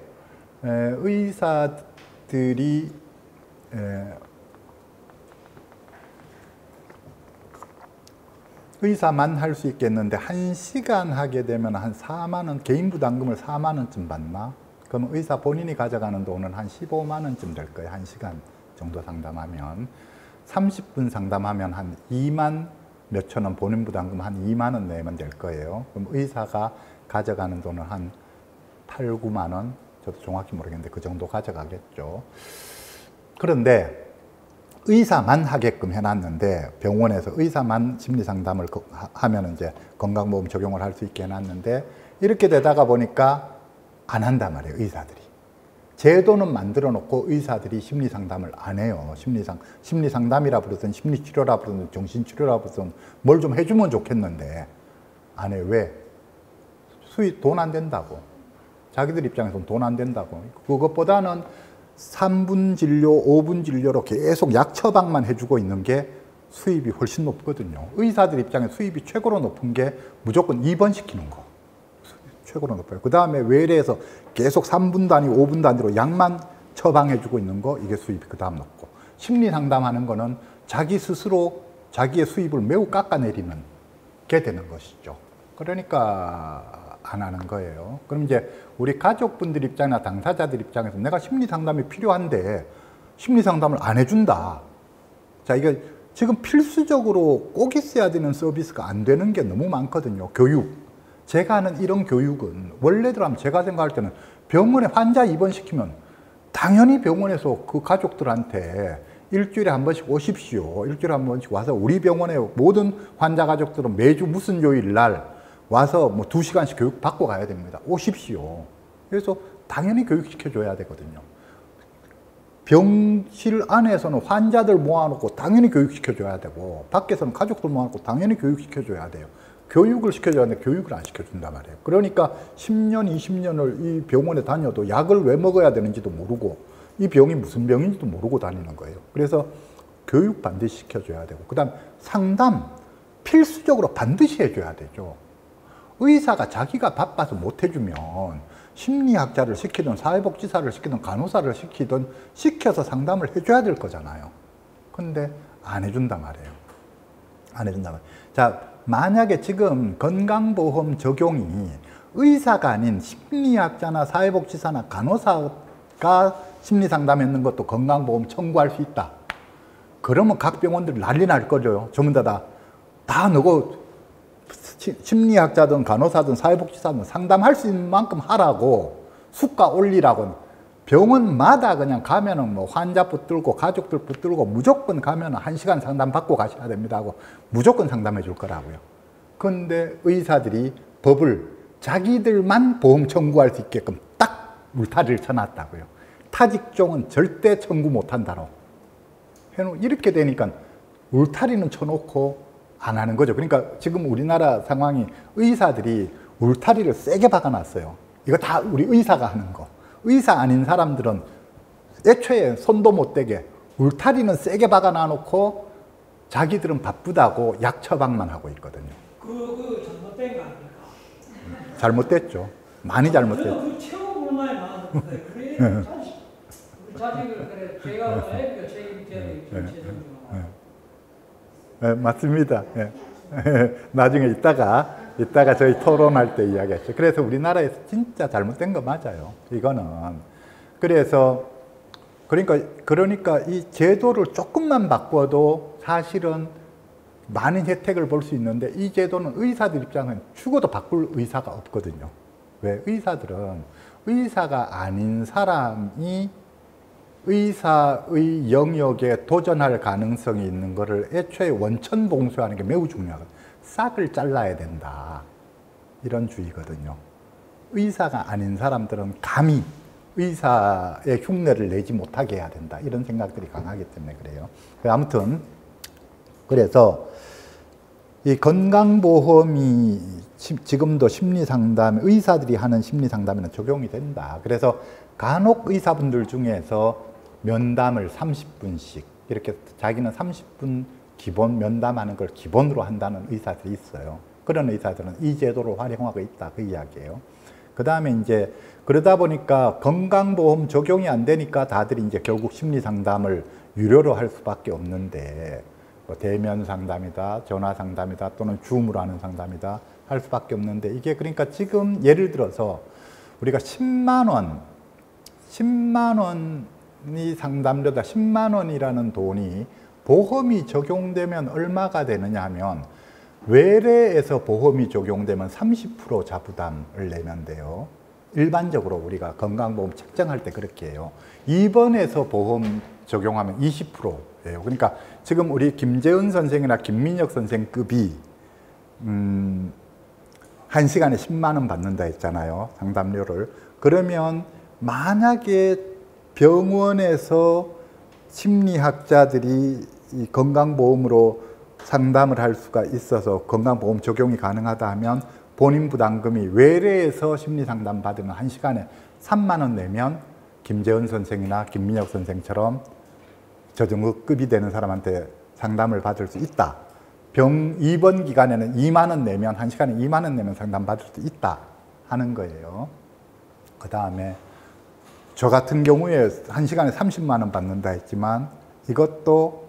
의사들이 의사만 할 수 있겠는데 1시간 하게 되면 한 4만 원, 개인 부담금을 4만 원쯤 받나? 그럼 의사 본인이 가져가는 돈은 한 15만 원쯤 될 거예요. 1시간 정도 상담하면. 30분 상담하면 한 2만 몇천 원, 본인 부담금 한 2만 원 내면 될 거예요. 그럼 의사가 가져가는 돈은 한 8, 9만 원? 저도 정확히 모르겠는데 그 정도 가져가겠죠. 그런데 의사만 하게끔 해놨는데, 병원에서 의사만 심리상담을 하면 이제 건강보험 적용을 할 수 있게 해놨는데, 이렇게 되다가 보니까 안 한단 말이에요, 의사들이. 제도는 만들어 놓고 의사들이 심리상담을 안 해요. 심리상담이라 부르든 심리치료라 부르든 정신치료라 부르든 뭘 좀 해주면 좋겠는데 안 해요. 왜? 수입 돈 안 된다고. 자기들 입장에서는 돈 안 된다고. 그것보다는 3분 진료, 5분 진료로 계속 약 처방만 해주고 있는 게 수입이 훨씬 높거든요. 의사들 입장에 수입이 최고로 높은 게 무조건 입원시키는 거. 최고로 높아요. 그 다음에 외래에서 계속 3분 단위, 5분 단위로 약만 처방해주고 있는 거, 이게 수입이 그 다음 높고. 심리 상담하는 거는 자기 스스로 자기의 수입을 매우 깎아내리는 게 되는 것이죠. 그러니까 안 하는 거예요. 그럼 이제 우리 가족분들 입장이나 당사자들 입장에서 내가 심리 상담이 필요한데 심리 상담을 안 해준다. 자, 이게 지금 필수적으로 꼭 있어야 되는 서비스가 안 되는 게 너무 많거든요. 교육. 제가 하는 이런 교육은 원래대로 하면 제가 생각할 때는 병원에 환자 입원시키면 당연히 병원에서 그 가족들한테 일주일에 한 번씩 오십시오. 일주일에 한 번씩 와서 우리 병원의 모든 환자 가족들은 매주 무슨 요일 날 와서 뭐 2시간씩 교육 받고 가야 됩니다. 오십시오. 그래서 당연히 교육시켜줘야 되거든요. 병실 안에서는 환자들 모아놓고 당연히 교육시켜줘야 되고, 밖에서는 가족들 모아놓고 당연히 교육시켜줘야 돼요. 교육을 시켜줘야 하는데 교육을 안 시켜준단 말이에요. 그러니까 10년, 20년을 이 병원에 다녀도 약을 왜 먹어야 되는지도 모르고 이 병이 무슨 병인지도 모르고 다니는 거예요. 그래서 교육 반드시 시켜줘야 되고, 그 다음 상담 필수적으로 반드시 해줘야 되죠. 의사가 자기가 바빠서 못 해주면 심리학자를 시키든 사회복지사를 시키든 간호사를 시키든 시켜서 상담을 해줘야 될 거잖아요. 근데 안 해준단 말이에요. 안 해준단 말이에요. 자, 만약에 지금 건강보험 적용이 의사가 아닌 심리학자나 사회복지사나 간호사가 심리상담했는 것도 건강보험 청구할 수 있다. 그러면 각 병원들 난리 날 거죠. 전부 다 너고 심리학자든 간호사든 사회복지사든 상담할 수 있는 만큼 하라고, 수가 올리라고. 병원마다 그냥 가면은 뭐 환자 붙들고 가족들 붙들고 무조건 가면은 1시간 상담 받고 가셔야 됩니다 하고 무조건 상담해 줄 거라고요. 그런데 의사들이 법을 자기들만 보험 청구할 수 있게끔 딱 울타리를 쳐놨다고요. 타직종은 절대 청구 못 한다로. 이렇게 되니까 울타리는 쳐놓고 안 하는 거죠. 그러니까 지금 우리나라 상황이 의사들이 울타리를 세게 박아놨어요. 이거 다 우리 의사가 하는 거. 의사 아닌 사람들은 애초에 손도 못 대게 울타리는 세게 박아놔놓고 자기들은 바쁘다고 약 처방만 하고 있거든요. 그 잘못된 거 아닙니까? 잘못됐죠. 많이 잘못됐죠. 그 최고 불만이 많았는데 그래 자식을 그래 제가 애가 책임져야 네, 맞습니다. 네. 나중에 이따가 저희 토론할 때 이야기했죠. 그래서 우리나라에서 진짜 잘못된 거 맞아요. 이거는. 그러니까 이 제도를 조금만 바꿔도 사실은 많은 혜택을 볼 수 있는데, 이 제도는 의사들 입장은 죽어도 바꿀 의사가 없거든요. 왜? 의사들은 의사가 아닌 사람이 의사의 영역에 도전할 가능성이 있는 것을 애초에 원천 봉쇄하는 게 매우 중요하거든요. 싹을 잘라야 된다. 이런 주의거든요. 의사가 아닌 사람들은 감히 의사의 흉내를 내지 못하게 해야 된다. 이런 생각들이 강하기 때문에 그래요. 아무튼 그래서 이 건강보험이 지금도 심리상담, 의사들이 하는 심리상담에는 적용이 된다. 그래서 간혹 의사분들 중에서 면담을 30분씩 이렇게 자기는 30분 기본 면담하는 걸 기본으로 한다는 의사들이 있어요. 그런 의사들은 이 제도를 활용하고 있다. 그 이야기예요. 그 다음에 이제 그러다 보니까 건강보험 적용이 안 되니까 다들 이제 결국 심리상담을 유료로 할 수밖에 없는데 뭐 대면 상담이다, 전화 상담이다, 또는 줌으로 하는 상담이다 할 수밖에 없는데 이게 그러니까 지금 예를 들어서 우리가 10만 원이 상담료다. 10만 원이라는 돈이 보험이 적용되면 얼마가 되느냐 하면 외래에서 보험이 적용되면 30% 자부담을 내면 돼요. 일반적으로 우리가 건강보험 책정할 때 그렇게 해요. 입원해서 보험 적용하면 20%예요. 그러니까 지금 우리 김재은 선생이나 김민혁 선생급이 1시간에 10만 원 받는다 했잖아요. 상담료를. 그러면 만약에 병원에서 심리학자들이 이 건강보험으로 상담을 할 수가 있어서 건강보험 적용이 가능하다 하면 본인 부담금이 외래에서 심리상담 받으면 1시간에 3만 원 내면 김재은 선생이나 김민혁 선생처럼 저등급이 되는 사람한테 상담을 받을 수 있다. 병 입원 기간에는 2만 원 내면 1시간에 2만 원 내면 상담 받을 수 있다 하는 거예요. 그 다음에 저 같은 경우에 1시간에 30만 원 받는다 했지만 이것도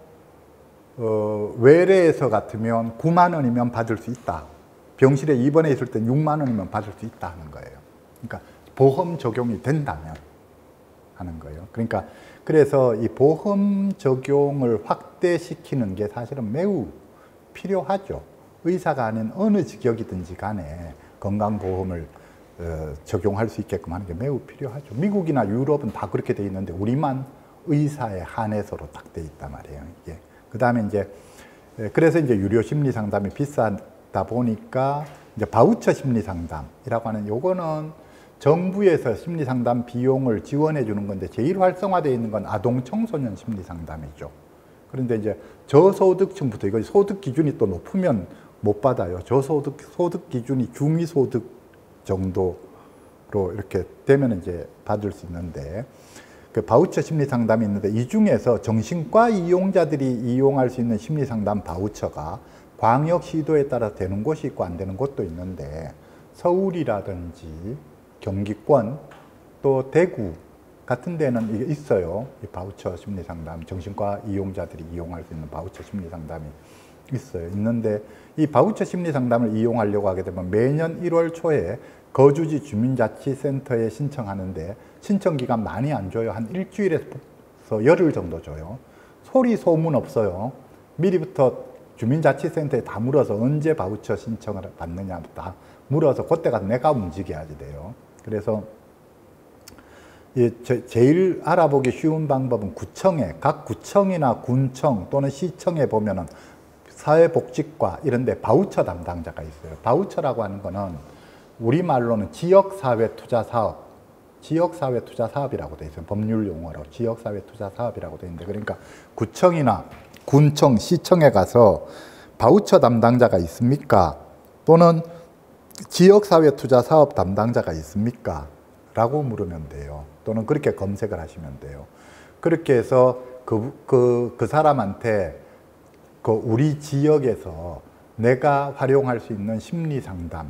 외래에서 같으면 9만 원이면 받을 수 있다. 병실에 입원해 있을 때 6만 원이면 받을 수 있다 하는 거예요. 그러니까 보험 적용이 된다면 하는 거예요. 그러니까 그래서 이 보험 적용을 확대시키는 게 사실은 매우 필요하죠. 의사가 아닌 어느 직역이든지 간에 건강보험을 적용할 수 있게끔 하는 게 매우 필요하죠. 미국이나 유럽은 다 그렇게 돼 있는데 우리만 의사에 한해서로 딱 돼 있단 말이에요. 이게. 그 다음에 이제 그래서 이제 유료 심리 상담이 비싸다 보니까 이제 바우처 심리 상담이라고 하는 요거는 정부에서 심리 상담 비용을 지원해 주는 건데 제일 활성화되어 있는 건 아동 청소년 심리 상담이죠. 그런데 이제 저소득층부터 이거 소득 기준이 또 높으면 못 받아요. 소득 기준이 중위소득 정도로 이렇게 되면 이제 받을 수 있는데 그 바우처 심리 상담이 있는데 이 중에서 정신과 이용자들이 이용할 수 있는 심리 상담 바우처가 광역 시도에 따라 되는 곳이 있고 안 되는 곳도 있는데 서울이라든지 경기권 또 대구 같은 데는 이게 있어요. 이 바우처 심리 상담, 정신과 이용자들이 이용할 수 있는 바우처 심리 상담이 있어요. 있는데 이 바우처 심리 상담을 이용하려고 하게 되면 매년 1월 초에 거주지 주민자치센터에 신청하는데 신청 기간 많이 안 줘요. 한 일주일에서 열흘 정도 줘요. 소리 소문 없어요. 미리부터 주민자치센터에 다 물어서 언제 바우처 신청을 받느냐 다 물어서 그때 가서 내가 움직여야지 돼요. 그래서 제일 알아보기 쉬운 방법은 구청에, 각 구청이나 군청 또는 시청에 보면은 사회복지과 이런 데 바우처 담당자가 있어요. 바우처라고 하는 거는 우리말로는 지역사회투자사업, 지역사회투자사업이라고 되어 있어요. 법률 용어로 지역사회투자사업이라고 되어 있는데 그러니까 구청이나 군청, 시청에 가서 바우처 담당자가 있습니까? 또는 지역사회투자사업 담당자가 있습니까? 라고 물으면 돼요. 또는 그렇게 검색을 하시면 돼요. 그렇게 해서 그 사람한테 우리 지역에서 내가 활용할 수 있는 심리 상담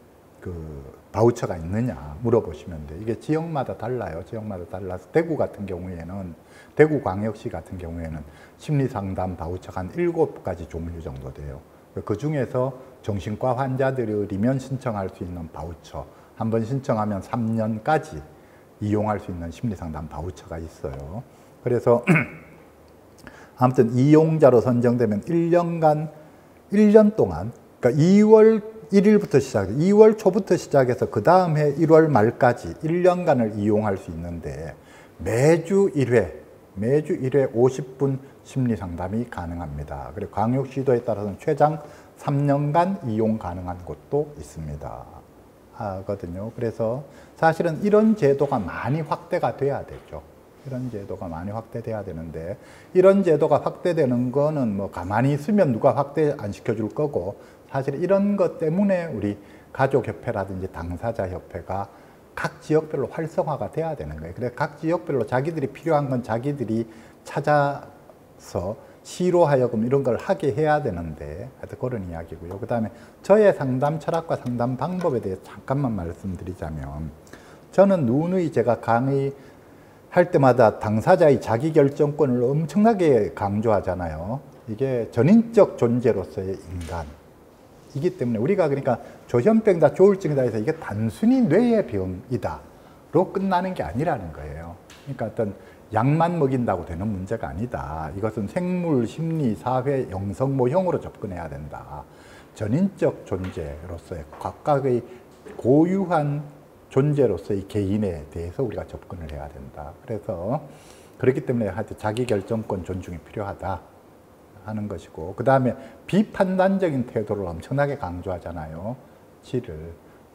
바우처가 있느냐 물어보시면 돼요. 이게 지역마다 달라요. 지역마다 달라서 대구 같은 경우에는 대구광역시 같은 경우에는 심리 상담 바우처가 한 7가지 종류 정도 돼요. 그 중에서 정신과 환자들이면 신청할 수 있는 바우처, 한번 신청하면 3년까지 이용할 수 있는 심리상담 바우처가 있어요. 그래서 아무튼 이용자로 선정되면 1년 동안, 그러니까 2월 1일부터 시작해서 2월 초부터 시작해서 그 다음 해 1월 말까지 1년간을 이용할 수 있는데 매주 1회 50분 심리상담이 가능합니다. 그리고 광역시도에 따라서는 최장 3년간 이용 가능한 곳도 있습니다. 하거든요. 그래서 사실은 이런 제도가 많이 확대가 돼야 되죠. 이런 제도가 많이 확대돼야 되는데, 이런 제도가 확대되는 거는 뭐 가만히 있으면 누가 확대 안 시켜줄 거고, 사실 이런 것 때문에 우리 가족협회라든지 당사자협회가 각 지역별로 활성화가 돼야 되는 거예요. 그래서 각 지역별로 자기들이 필요한 건 자기들이 찾아서 시로 하여금 이런 걸 하게 해야 되는데, 하여튼 그런 이야기고요. 그 다음에 저의 상담 철학과 상담 방법에 대해서 잠깐만 말씀드리자면, 저는 누누이 제가 강의할 때마다 당사자의 자기결정권을 엄청나게 강조하잖아요. 이게 전인적 존재로서의 인간이기 때문에 우리가 그러니까 조현병이다, 조울증이다 해서 이게 단순히 뇌의 병이다로 끝나는 게 아니라는 거예요. 그러니까 어떤 약만 먹인다고 되는 문제가 아니다. 이것은 생물, 심리, 사회, 영성, 모형으로 접근해야 된다. 전인적 존재로서의 각각의 고유한 존재로서의 개인에 대해서 우리가 접근을 해야 된다. 그래서 그렇기 때문에 하여튼 자기결정권 존중이 필요하다 하는 것이고, 그 다음에 비판단적인 태도를 엄청나게 강조하잖아요. 질을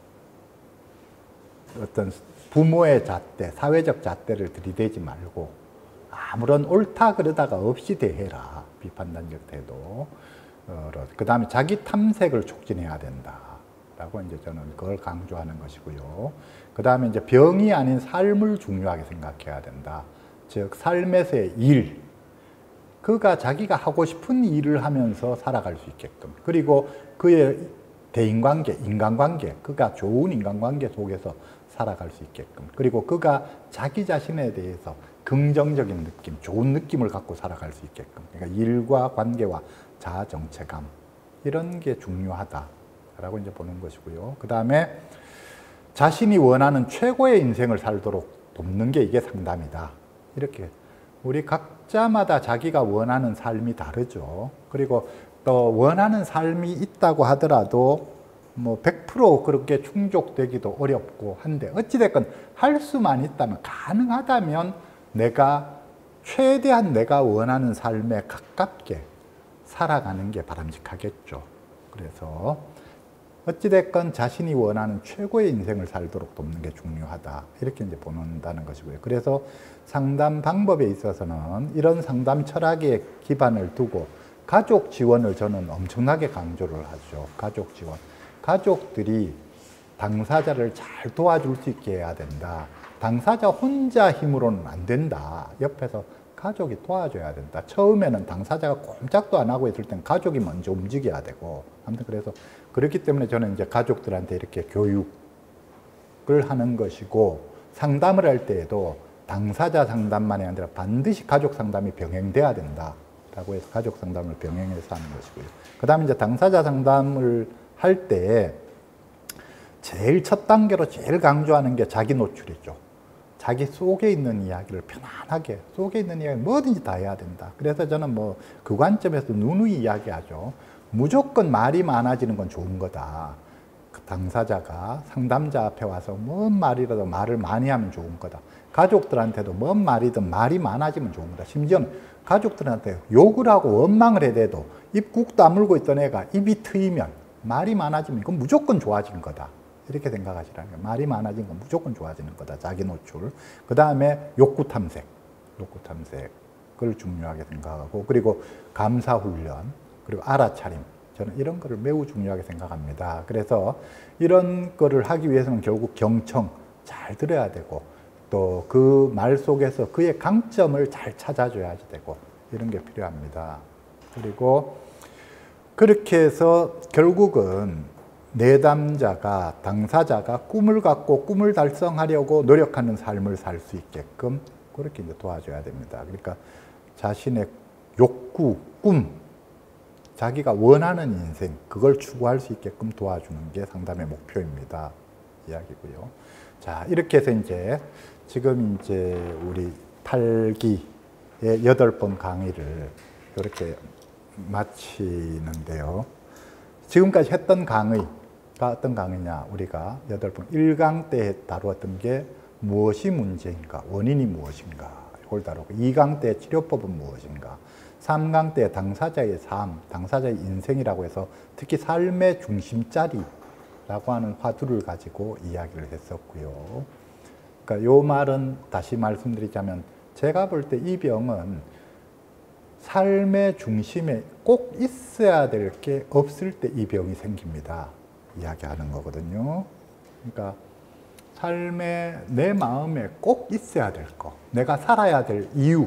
어떤 부모의 잣대, 사회적 잣대를 들이대지 말고 아무런 옳다 그러다가 없이 대해라. 비판단적 태도. 그 다음에 자기 탐색을 촉진해야 된다. 라고 이제 저는 그걸 강조하는 것이고요. 그 다음에 이제 병이 아닌 삶을 중요하게 생각해야 된다. 즉, 삶에서의 일. 그가 자기가 하고 싶은 일을 하면서 살아갈 수 있게끔. 그리고 그의 대인관계, 인간관계, 그가 좋은 인간관계 속에서 살아갈 수 있게끔. 그리고 그가 자기 자신에 대해서 긍정적인 느낌, 좋은 느낌을 갖고 살아갈 수 있게끔. 그러니까 일과 관계와 자아 정체감, 이런 게 중요하다라고 이제 보는 것이고요. 그 다음에 자신이 원하는 최고의 인생을 살도록 돕는 게 이게 상담이다. 이렇게 우리 각자마다 자기가 원하는 삶이 다르죠. 그리고 또 원하는 삶이 있다고 하더라도 뭐 100% 그렇게 충족되기도 어렵고 한데, 어찌됐건 할 수만 있다면, 가능하다면 내가 최대한 내가 원하는 삶에 가깝게 살아가는 게 바람직하겠죠. 그래서 어찌됐건 자신이 원하는 최고의 인생을 살도록 돕는 게 중요하다. 이렇게 이제 보는다는 것이고요. 그래서 상담 방법에 있어서는 이런 상담 철학에 기반을 두고 가족 지원을 저는 엄청나게 강조를 하죠. 가족 지원. 가족들이 당사자를 잘 도와줄 수 있게 해야 된다. 당사자 혼자 힘으로는 안 된다. 옆에서 가족이 도와줘야 된다. 처음에는 당사자가 꼼짝도 안 하고 있을 땐 가족이 먼저 움직여야 되고. 아무튼 그래서 그렇기 때문에 저는 이제 가족들한테 이렇게 교육을 하는 것이고, 상담을 할 때에도 당사자 상담만이 아니라 반드시 가족 상담이 병행돼야 된다. 라고 해서 가족 상담을 병행해서 하는 것이고요. 그 다음에 이제 당사자 상담을 할 때 제일 첫 단계로 제일 강조하는 게 자기 노출이죠. 자기 속에 있는 이야기를 편안하게, 속에 있는 이야기 뭐든지 다 해야 된다. 그래서 저는 뭐 그 관점에서 누누이 이야기하죠. 무조건 말이 많아지는 건 좋은 거다. 그 당사자가 상담자 앞에 와서 뭔 말이라도 말을 많이 하면 좋은 거다. 가족들한테도 뭔 말이든 말이 많아지면 좋은 거다. 심지어는 가족들한테 욕을 하고 원망을 해대도 입 꾹 다물고 있던 애가 입이 트이면, 말이 많아지면 이건 무조건 좋아진 거다. 이렇게 생각하시라는 거예요. 말이 많아진 건 무조건 좋아지는 거다. 자기 노출. 그 다음에 욕구 탐색. 욕구 탐색을 중요하게 생각하고, 그리고 감사 훈련, 그리고 알아차림. 저는 이런 거를 매우 중요하게 생각합니다. 그래서 이런 거를 하기 위해서는 결국 경청 잘 들어야 되고, 또 그 말 속에서 그의 강점을 잘 찾아줘야 되고, 이런 게 필요합니다. 그리고 그렇게 해서 결국은 내담자가, 당사자가 꿈을 갖고 꿈을 달성하려고 노력하는 삶을 살 수 있게끔 그렇게 이제 도와줘야 됩니다. 그러니까 자신의 욕구, 꿈, 자기가 원하는 인생, 그걸 추구할 수 있게끔 도와주는 게 상담의 목표입니다. 이야기고요. 자, 이렇게 해서 이제 지금 이제 우리 8기의 8번 강의를 이렇게 마치는데요. 지금까지 했던 강의가 어떤 강의냐, 우리가 8번 1강 때 다루었던 게 무엇이 문제인가, 원인이 무엇인가 이걸 다루고, 2강 때 치료법은 무엇인가, 3강 때 당사자의 삶, 당사자의 인생이라고 해서 특히 삶의 중심자리, 라고 하는 화두를 가지고 이야기를 했었고요. 그러니까 요 말은 다시 말씀드리자면 제가 볼 때 이 병은 삶의 중심에 꼭 있어야 될 게 없을 때 이 병이 생깁니다. 이야기하는 거거든요. 그러니까 삶에 내 마음에 꼭 있어야 될 거, 내가 살아야 될 이유,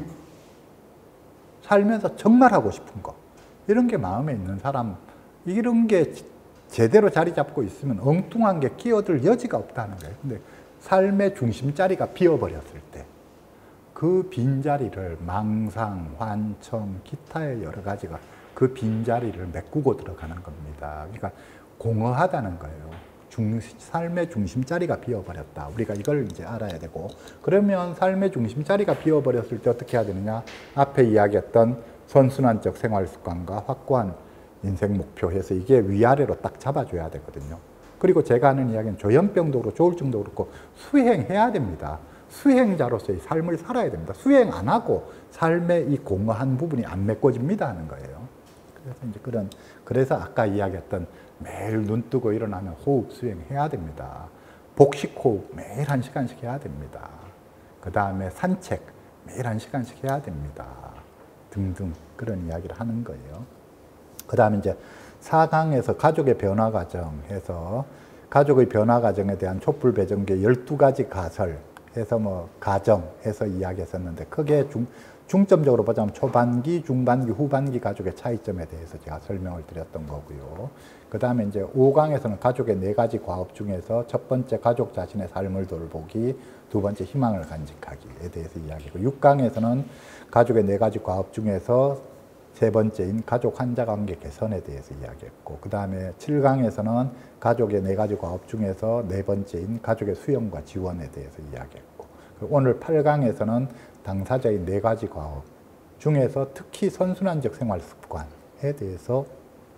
살면서 정말 하고 싶은 거, 이런 게 마음에 있는 사람, 이런 게 제대로 자리 잡고 있으면 엉뚱한 게 끼어들 여지가 없다는 거예요. 근데 삶의 중심자리가 비어버렸을 때 그 빈자리를 망상, 환청, 기타의 여러 가지가 그 빈자리를 메꾸고 들어가는 겁니다. 그러니까 공허하다는 거예요. 삶의 중심자리가 비어버렸다. 우리가 이걸 이제 알아야 되고, 그러면 삶의 중심자리가 비어버렸을 때 어떻게 해야 되느냐? 앞에 이야기했던 선순환적 생활습관과 확고한 인생 목표 해서 이게 위아래로 딱 잡아줘야 되거든요. 그리고 제가 하는 이야기는 조현병도 그렇고 조울증도 그렇고 수행해야 됩니다. 수행자로서의 삶을 살아야 됩니다. 수행 안 하고 삶의 이 공허한 부분이 안 메꿔집니다 하는 거예요. 그래서 이제 그래서 아까 이야기했던 매일 눈 뜨고 일어나면 호흡 수행해야 됩니다. 복식 호흡 매일 1시간씩 해야 됩니다. 그 다음에 산책 매일 1시간씩 해야 됩니다. 등등 그런 이야기를 하는 거예요. 그 다음에 이제 4강에서 가족의 변화 과정 해서 가족의 변화 과정에 대한 촛불 배정계 12가지 가설 해서 뭐 가정 해서 이야기했었는데 크게 중점적으로 보자면 초반기, 중반기, 후반기 가족의 차이점에 대해서 제가 설명을 드렸던 거고요. 그 다음에 이제 5강에서는 가족의 4가지 과업 중에서 첫 번째 가족 자신의 삶을 돌보기, 두 번째 희망을 간직하기에 대해서 이야기하고 6강에서는 가족의 4가지 과업 중에서 세 번째인 가족 환자관계 개선에 대해서 이야기했고 그 다음에 7강에서는 가족의 4가지 과업 중에서 네 번째인 가족의 수용과 지원에 대해서 이야기했고 오늘 8강에서는 당사자의 4가지 과업 중에서 특히 선순환적 생활 습관에 대해서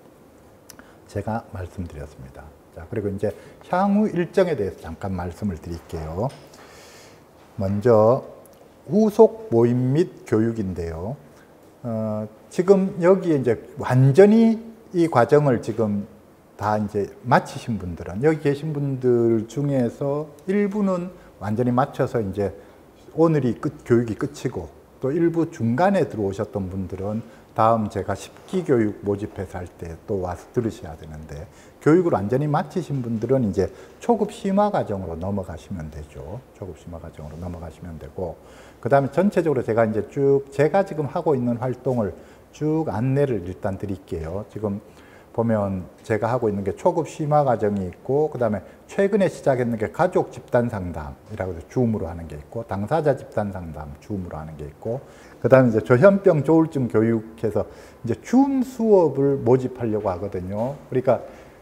제가 말씀드렸습니다. 자, 그리고 이제 향후 일정에 대해서 잠깐 말씀을 드릴게요. 먼저 후속 모임 및 교육인데요. 지금 여기에 이제 완전히 이 과정을 지금 다 이제 마치신 분들은 여기 계신 분들 중에서 일부는 완전히 마쳐서 이제 오늘이 교육이 끝이고 또 일부 중간에 들어오셨던 분들은 다음 제가 10기 교육 모집해서 할 때 또 와서 들으셔야 되는데 교육을 완전히 마치신 분들은 이제 초급 심화 과정으로 넘어가시면 되죠. 초급 심화 과정으로 넘어가시면 되고 그 다음에 전체적으로 제가 이제 쭉 제가 지금 하고 있는 활동을 쭉 안내를 일단 드릴게요. 지금 보면 제가 하고 있는 게 초급 심화 과정이 있고 그 다음에 최근에 시작했는 게 가족 집단 상담이라고 해서 줌으로 하는 게 있고 당사자 집단 상담 줌으로 하는 게 있고 그 다음에 이제 조현병 조울증 교육해서 이제 줌 수업을 모집하려고 하거든요. 그러니까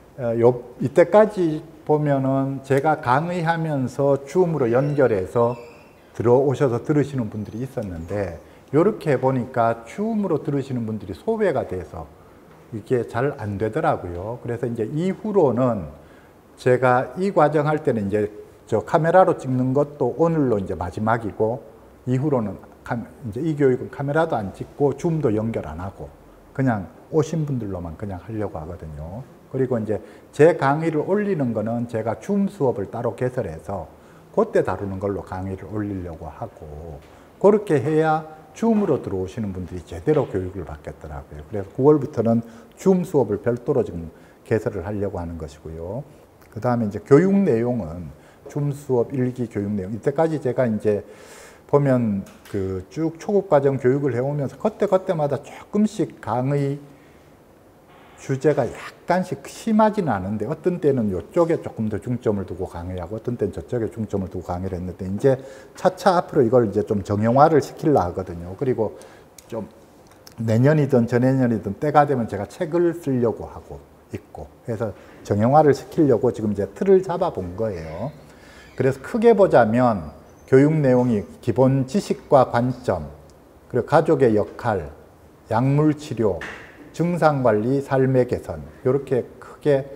이때까지 보면은 제가 강의하면서 줌으로 연결해서 들어오셔서 들으시는 분들이 있었는데 이렇게 보니까 줌으로 들으시는 분들이 소외가 돼서 이게 잘 안 되더라고요. 그래서 이제 이후로는 제가 이 과정 할 때는 이제 저 카메라로 찍는 것도 오늘로 이제 마지막이고 이후로는 이제 이 교육은 카메라도 안 찍고 줌도 연결 안 하고 그냥 오신 분들로만 그냥 하려고 하거든요. 그리고 이제 제 강의를 올리는 거는 제가 줌 수업을 따로 개설해서 그때 다루는 걸로 강의를 올리려고 하고 그렇게 해야 줌으로 들어오시는 분들이 제대로 교육을 받겠더라고요. 그래서 9월부터는 줌 수업을 별도로 지금 개설을 하려고 하는 것이고요. 그 다음에 이제 교육 내용은 줌 수업 1기 교육 내용. 이때까지 제가 이제 보면 그 쭉 초급 과정 교육을 해오면서 그때마다 조금씩 강의 주제가 약간씩 심하지는 않은데 어떤 때는 이쪽에 조금 더 중점을 두고 강의하고 어떤 때는 저쪽에 중점을 두고 강의를 했는데 이제 차차 앞으로 이걸 이제 좀 정형화를 시키려 하거든요. 그리고 좀 내년이든 전내년이든 때가 되면 제가 책을 쓰려고 하고 있고 그래서 정형화를 시키려고 지금 이제 틀을 잡아 본 거예요. 그래서 크게 보자면 교육 내용이 기본 지식과 관점, 그리고 가족의 역할, 약물 치료, 증상관리, 삶의 개선 이렇게 크게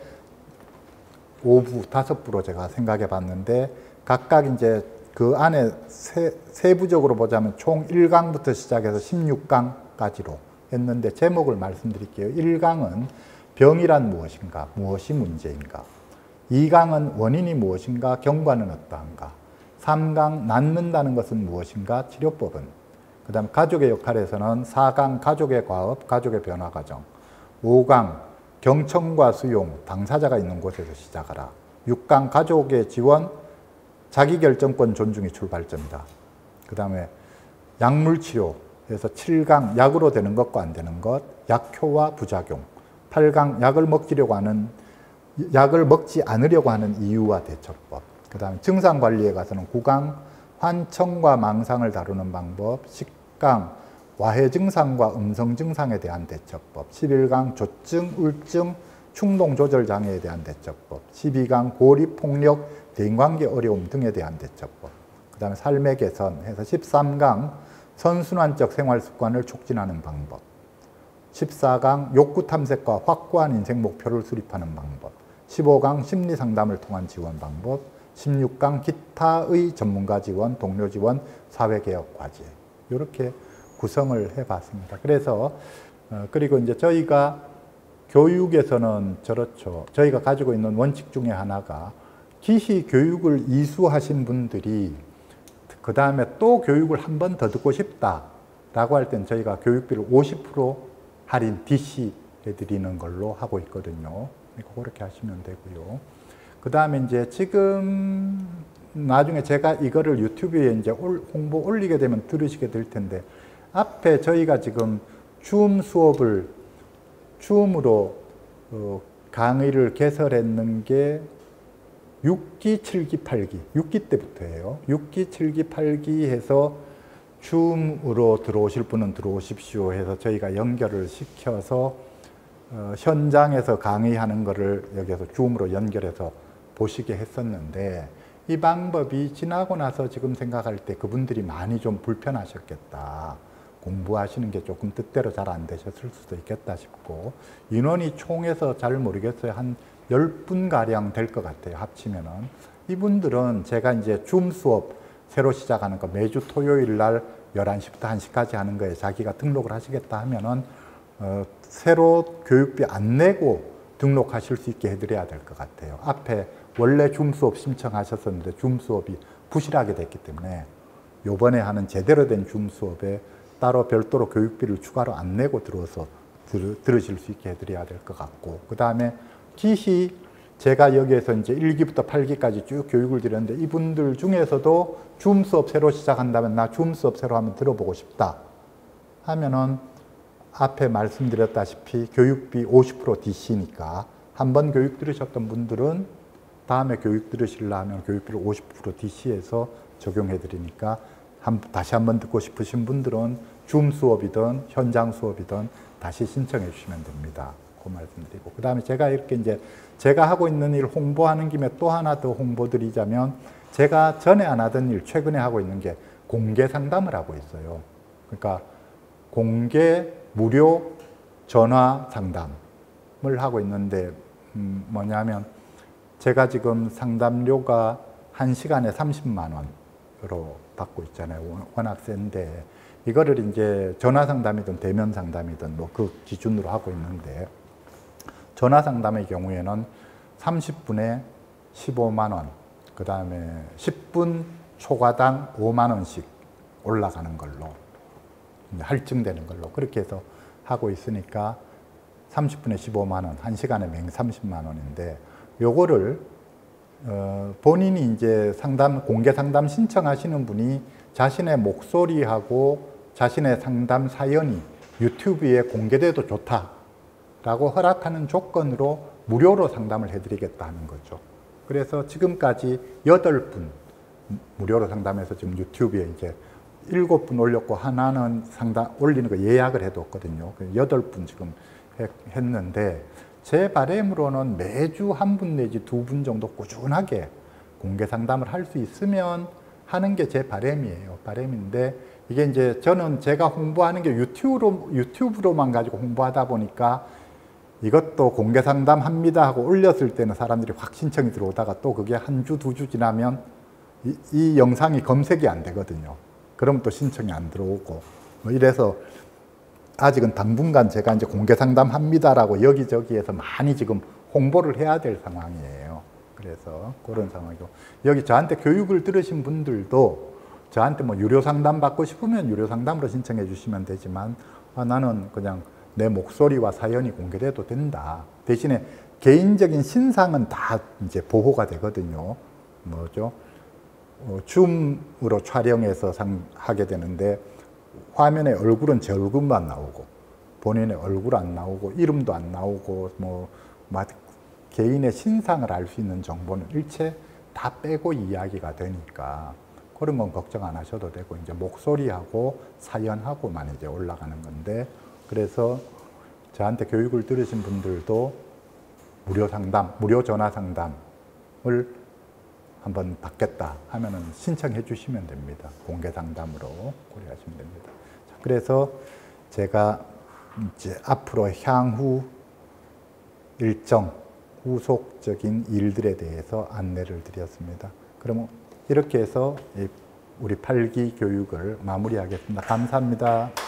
5부, 5부로 제가 생각해 봤는데 각각 이제 그 안에 세부적으로 보자면 총 1강부터 시작해서 16강까지로 했는데 제목을 말씀드릴게요. 1강은 병이란 무엇인가, 무엇이 문제인가. 2강은 원인이 무엇인가, 경과는 어떠한가. 3강 낫는다는 것은 무엇인가, 치료법은. 그 다음에 가족의 역할에서는 4강 가족의 과업, 가족의 변화 과정. 5강 경청과 수용, 당사자가 있는 곳에서 시작하라. 6강 가족의 지원, 자기결정권 존중이 출발점이다. 그 다음에 약물치료에서 7강 약으로 되는 것과 안 되는 것, 약효와 부작용. 8강 약을 먹지 않으려고 하는 이유와 대처법. 그 다음에 증상관리에 가서는 9강 환청과 망상을 다루는 방법, 10강 와해 증상과 음성 증상에 대한 대처법, 11강 조증, 우울증, 충동 조절 장애에 대한 대처법, 12강 고립, 폭력, 대인관계 어려움 등에 대한 대처법, 그 다음에 삶의 개선 해서 13강 선순환적 생활 습관을 촉진하는 방법, 14강 욕구 탐색과 확고한 인생 목표를 수립하는 방법, 15강 심리 상담을 통한 지원 방법, 16강 기타의 전문가 지원, 동료 지원, 사회개혁 과제. 이렇게 구성을 해봤습니다. 그래서 그리고 이제 저희가 교육에서는 저렇죠. 저희가 가지고 있는 원칙 중에 하나가 기시 교육을 이수하신 분들이 그 다음에 또 교육을 한 번 더 듣고 싶다라고 할 땐 저희가 교육비를 50% 할인 DC 해드리는 걸로 하고 있거든요. 그렇게 하시면 되고요. 그 다음에 이제 지금 나중에 제가 이거를 유튜브에 이제 홍보 올리게 되면 들으시게 될 텐데 앞에 저희가 지금 줌 수업을 줌으로 강의를 개설했는 게 6기, 7기, 8기, 6기 때부터예요. 6기, 7기, 8기 해서 줌으로 들어오실 분은 들어오십시오 해서 저희가 연결을 시켜서 현장에서 강의하는 거를 여기서 줌으로 연결해서 보시게 했었는데 이 방법이 지나고 나서 지금 생각할 때 그분들이 많이 좀 불편하셨겠다. 공부하시는 게 조금 뜻대로 잘 안 되셨을 수도 있겠다 싶고 인원이 총해서 잘 모르겠어요. 한 10분가량 될 것 같아요. 합치면은. 이분들은 제가 이제 줌 수업 새로 시작하는 거 매주 토요일 날 11시부터 1시까지 하는 거에 자기가 등록을 하시겠다 하면은 새로 교육비 안 내고 등록하실 수 있게 해드려야 될 것 같아요. 앞에 원래 줌 수업 신청하셨었는데 줌 수업이 부실하게 됐기 때문에 요번에 하는 제대로 된 줌 수업에 따로 별도로 교육비를 추가로 안 내고 들어서 들으실 수 있게 해드려야 될 것 같고 그 다음에 기시 제가 여기에서 이제 1기부터 8기까지 쭉 교육을 드렸는데 이분들 중에서도 줌 수업 새로 시작한다면 나 줌 수업 새로 한번 들어보고 싶다 하면은 앞에 말씀드렸다시피 교육비 50% DC니까 한번 교육 들으셨던 분들은 다음에 교육 들으시려 하면 교육비를 50% DC에서 적용해 드리니까 다시 한번 듣고 싶으신 분들은 줌 수업이든 현장 수업이든 다시 신청해 주시면 됩니다. 그 말씀드리고 그 다음에 제가 이렇게 이제 제가 하고 있는 일 홍보하는 김에 또 하나 더 홍보드리자면 제가 전에 안 하던 일 최근에 하고 있는 게 공개 상담을 하고 있어요. 그러니까 공개 무료 전화 상담을 하고 있는데 뭐냐면 제가 지금 상담료가 1시간에 30만 원으로 받고 있잖아요. 워낙 센데 이거를 이제 전화 상담이든 대면 상담이든 뭐 그 기준으로 하고 있는데 전화 상담의 경우에는 30분에 15만 원, 그 다음에 10분 초과당 5만 원씩 올라가는 걸로 할증되는 걸로 그렇게 해서 하고 있으니까 30분에 15만 원, 1시간에 맹 30만 원인데 요거를 본인이 이제 공개 상담 신청하시는 분이 자신의 목소리하고 자신의 상담 사연이 유튜브에 공개돼도 좋다라고 허락하는 조건으로 무료로 상담을 해드리겠다 하는 거죠. 그래서 지금까지 8분 무료로 상담해서 지금 유튜브에 이제 7분 올렸고 하나는 상담 올리는 거 예약을 해뒀거든요. 8분 지금 했는데 제 바람으로는 매주 1분 내지 2분 정도 꾸준하게 공개 상담을 할 수 있으면 하는 게 제 바람이에요. 바람인데 이게 이제 저는 제가 홍보하는 게 유튜브로만 가지고 홍보하다 보니까 이것도 공개 상담 합니다 하고 올렸을 때는 사람들이 확 신청이 들어오다가 또 그게 한 주, 2주 지나면 이 영상이 검색이 안 되거든요. 그럼 또 신청이 안 들어오고 뭐 이래서 아직은 당분간 제가 이제 공개 상담합니다라고 여기저기에서 많이 지금 홍보를 해야 될 상황이에요. 그래서 그런 상황이고, 여기 저한테 교육을 들으신 분들도 저한테 뭐 유료 상담 받고 싶으면 유료 상담으로 신청해 주시면 되지만, 나는 그냥 내 목소리와 사연이 공개돼도 된다. 대신에 개인적인 신상은 다 이제 보호가 되거든요. 뭐죠? 줌으로 촬영해서 하게 되는데, 화면에 얼굴은 제 얼굴만 나오고 본인의 얼굴 안 나오고 이름도 안 나오고 개인의 신상을 알 수 있는 정보는 일체 다 빼고 이야기가 되니까 그런 건 걱정 안 하셔도 되고, 이제 목소리하고 사연하고만 이제 올라가는 건데, 그래서 저한테 교육을 들으신 분들도 무료 상담, 무료 전화 상담을 한번 받겠다 하면은 신청해 주시면 됩니다. 공개 상담으로 고려하시면 됩니다. 자, 그래서 제가 이제 앞으로 향후 일정, 후속적인 일들에 대해서 안내를 드렸습니다. 그러면 이렇게 해서 우리 8기 교육을 마무리하겠습니다. 감사합니다.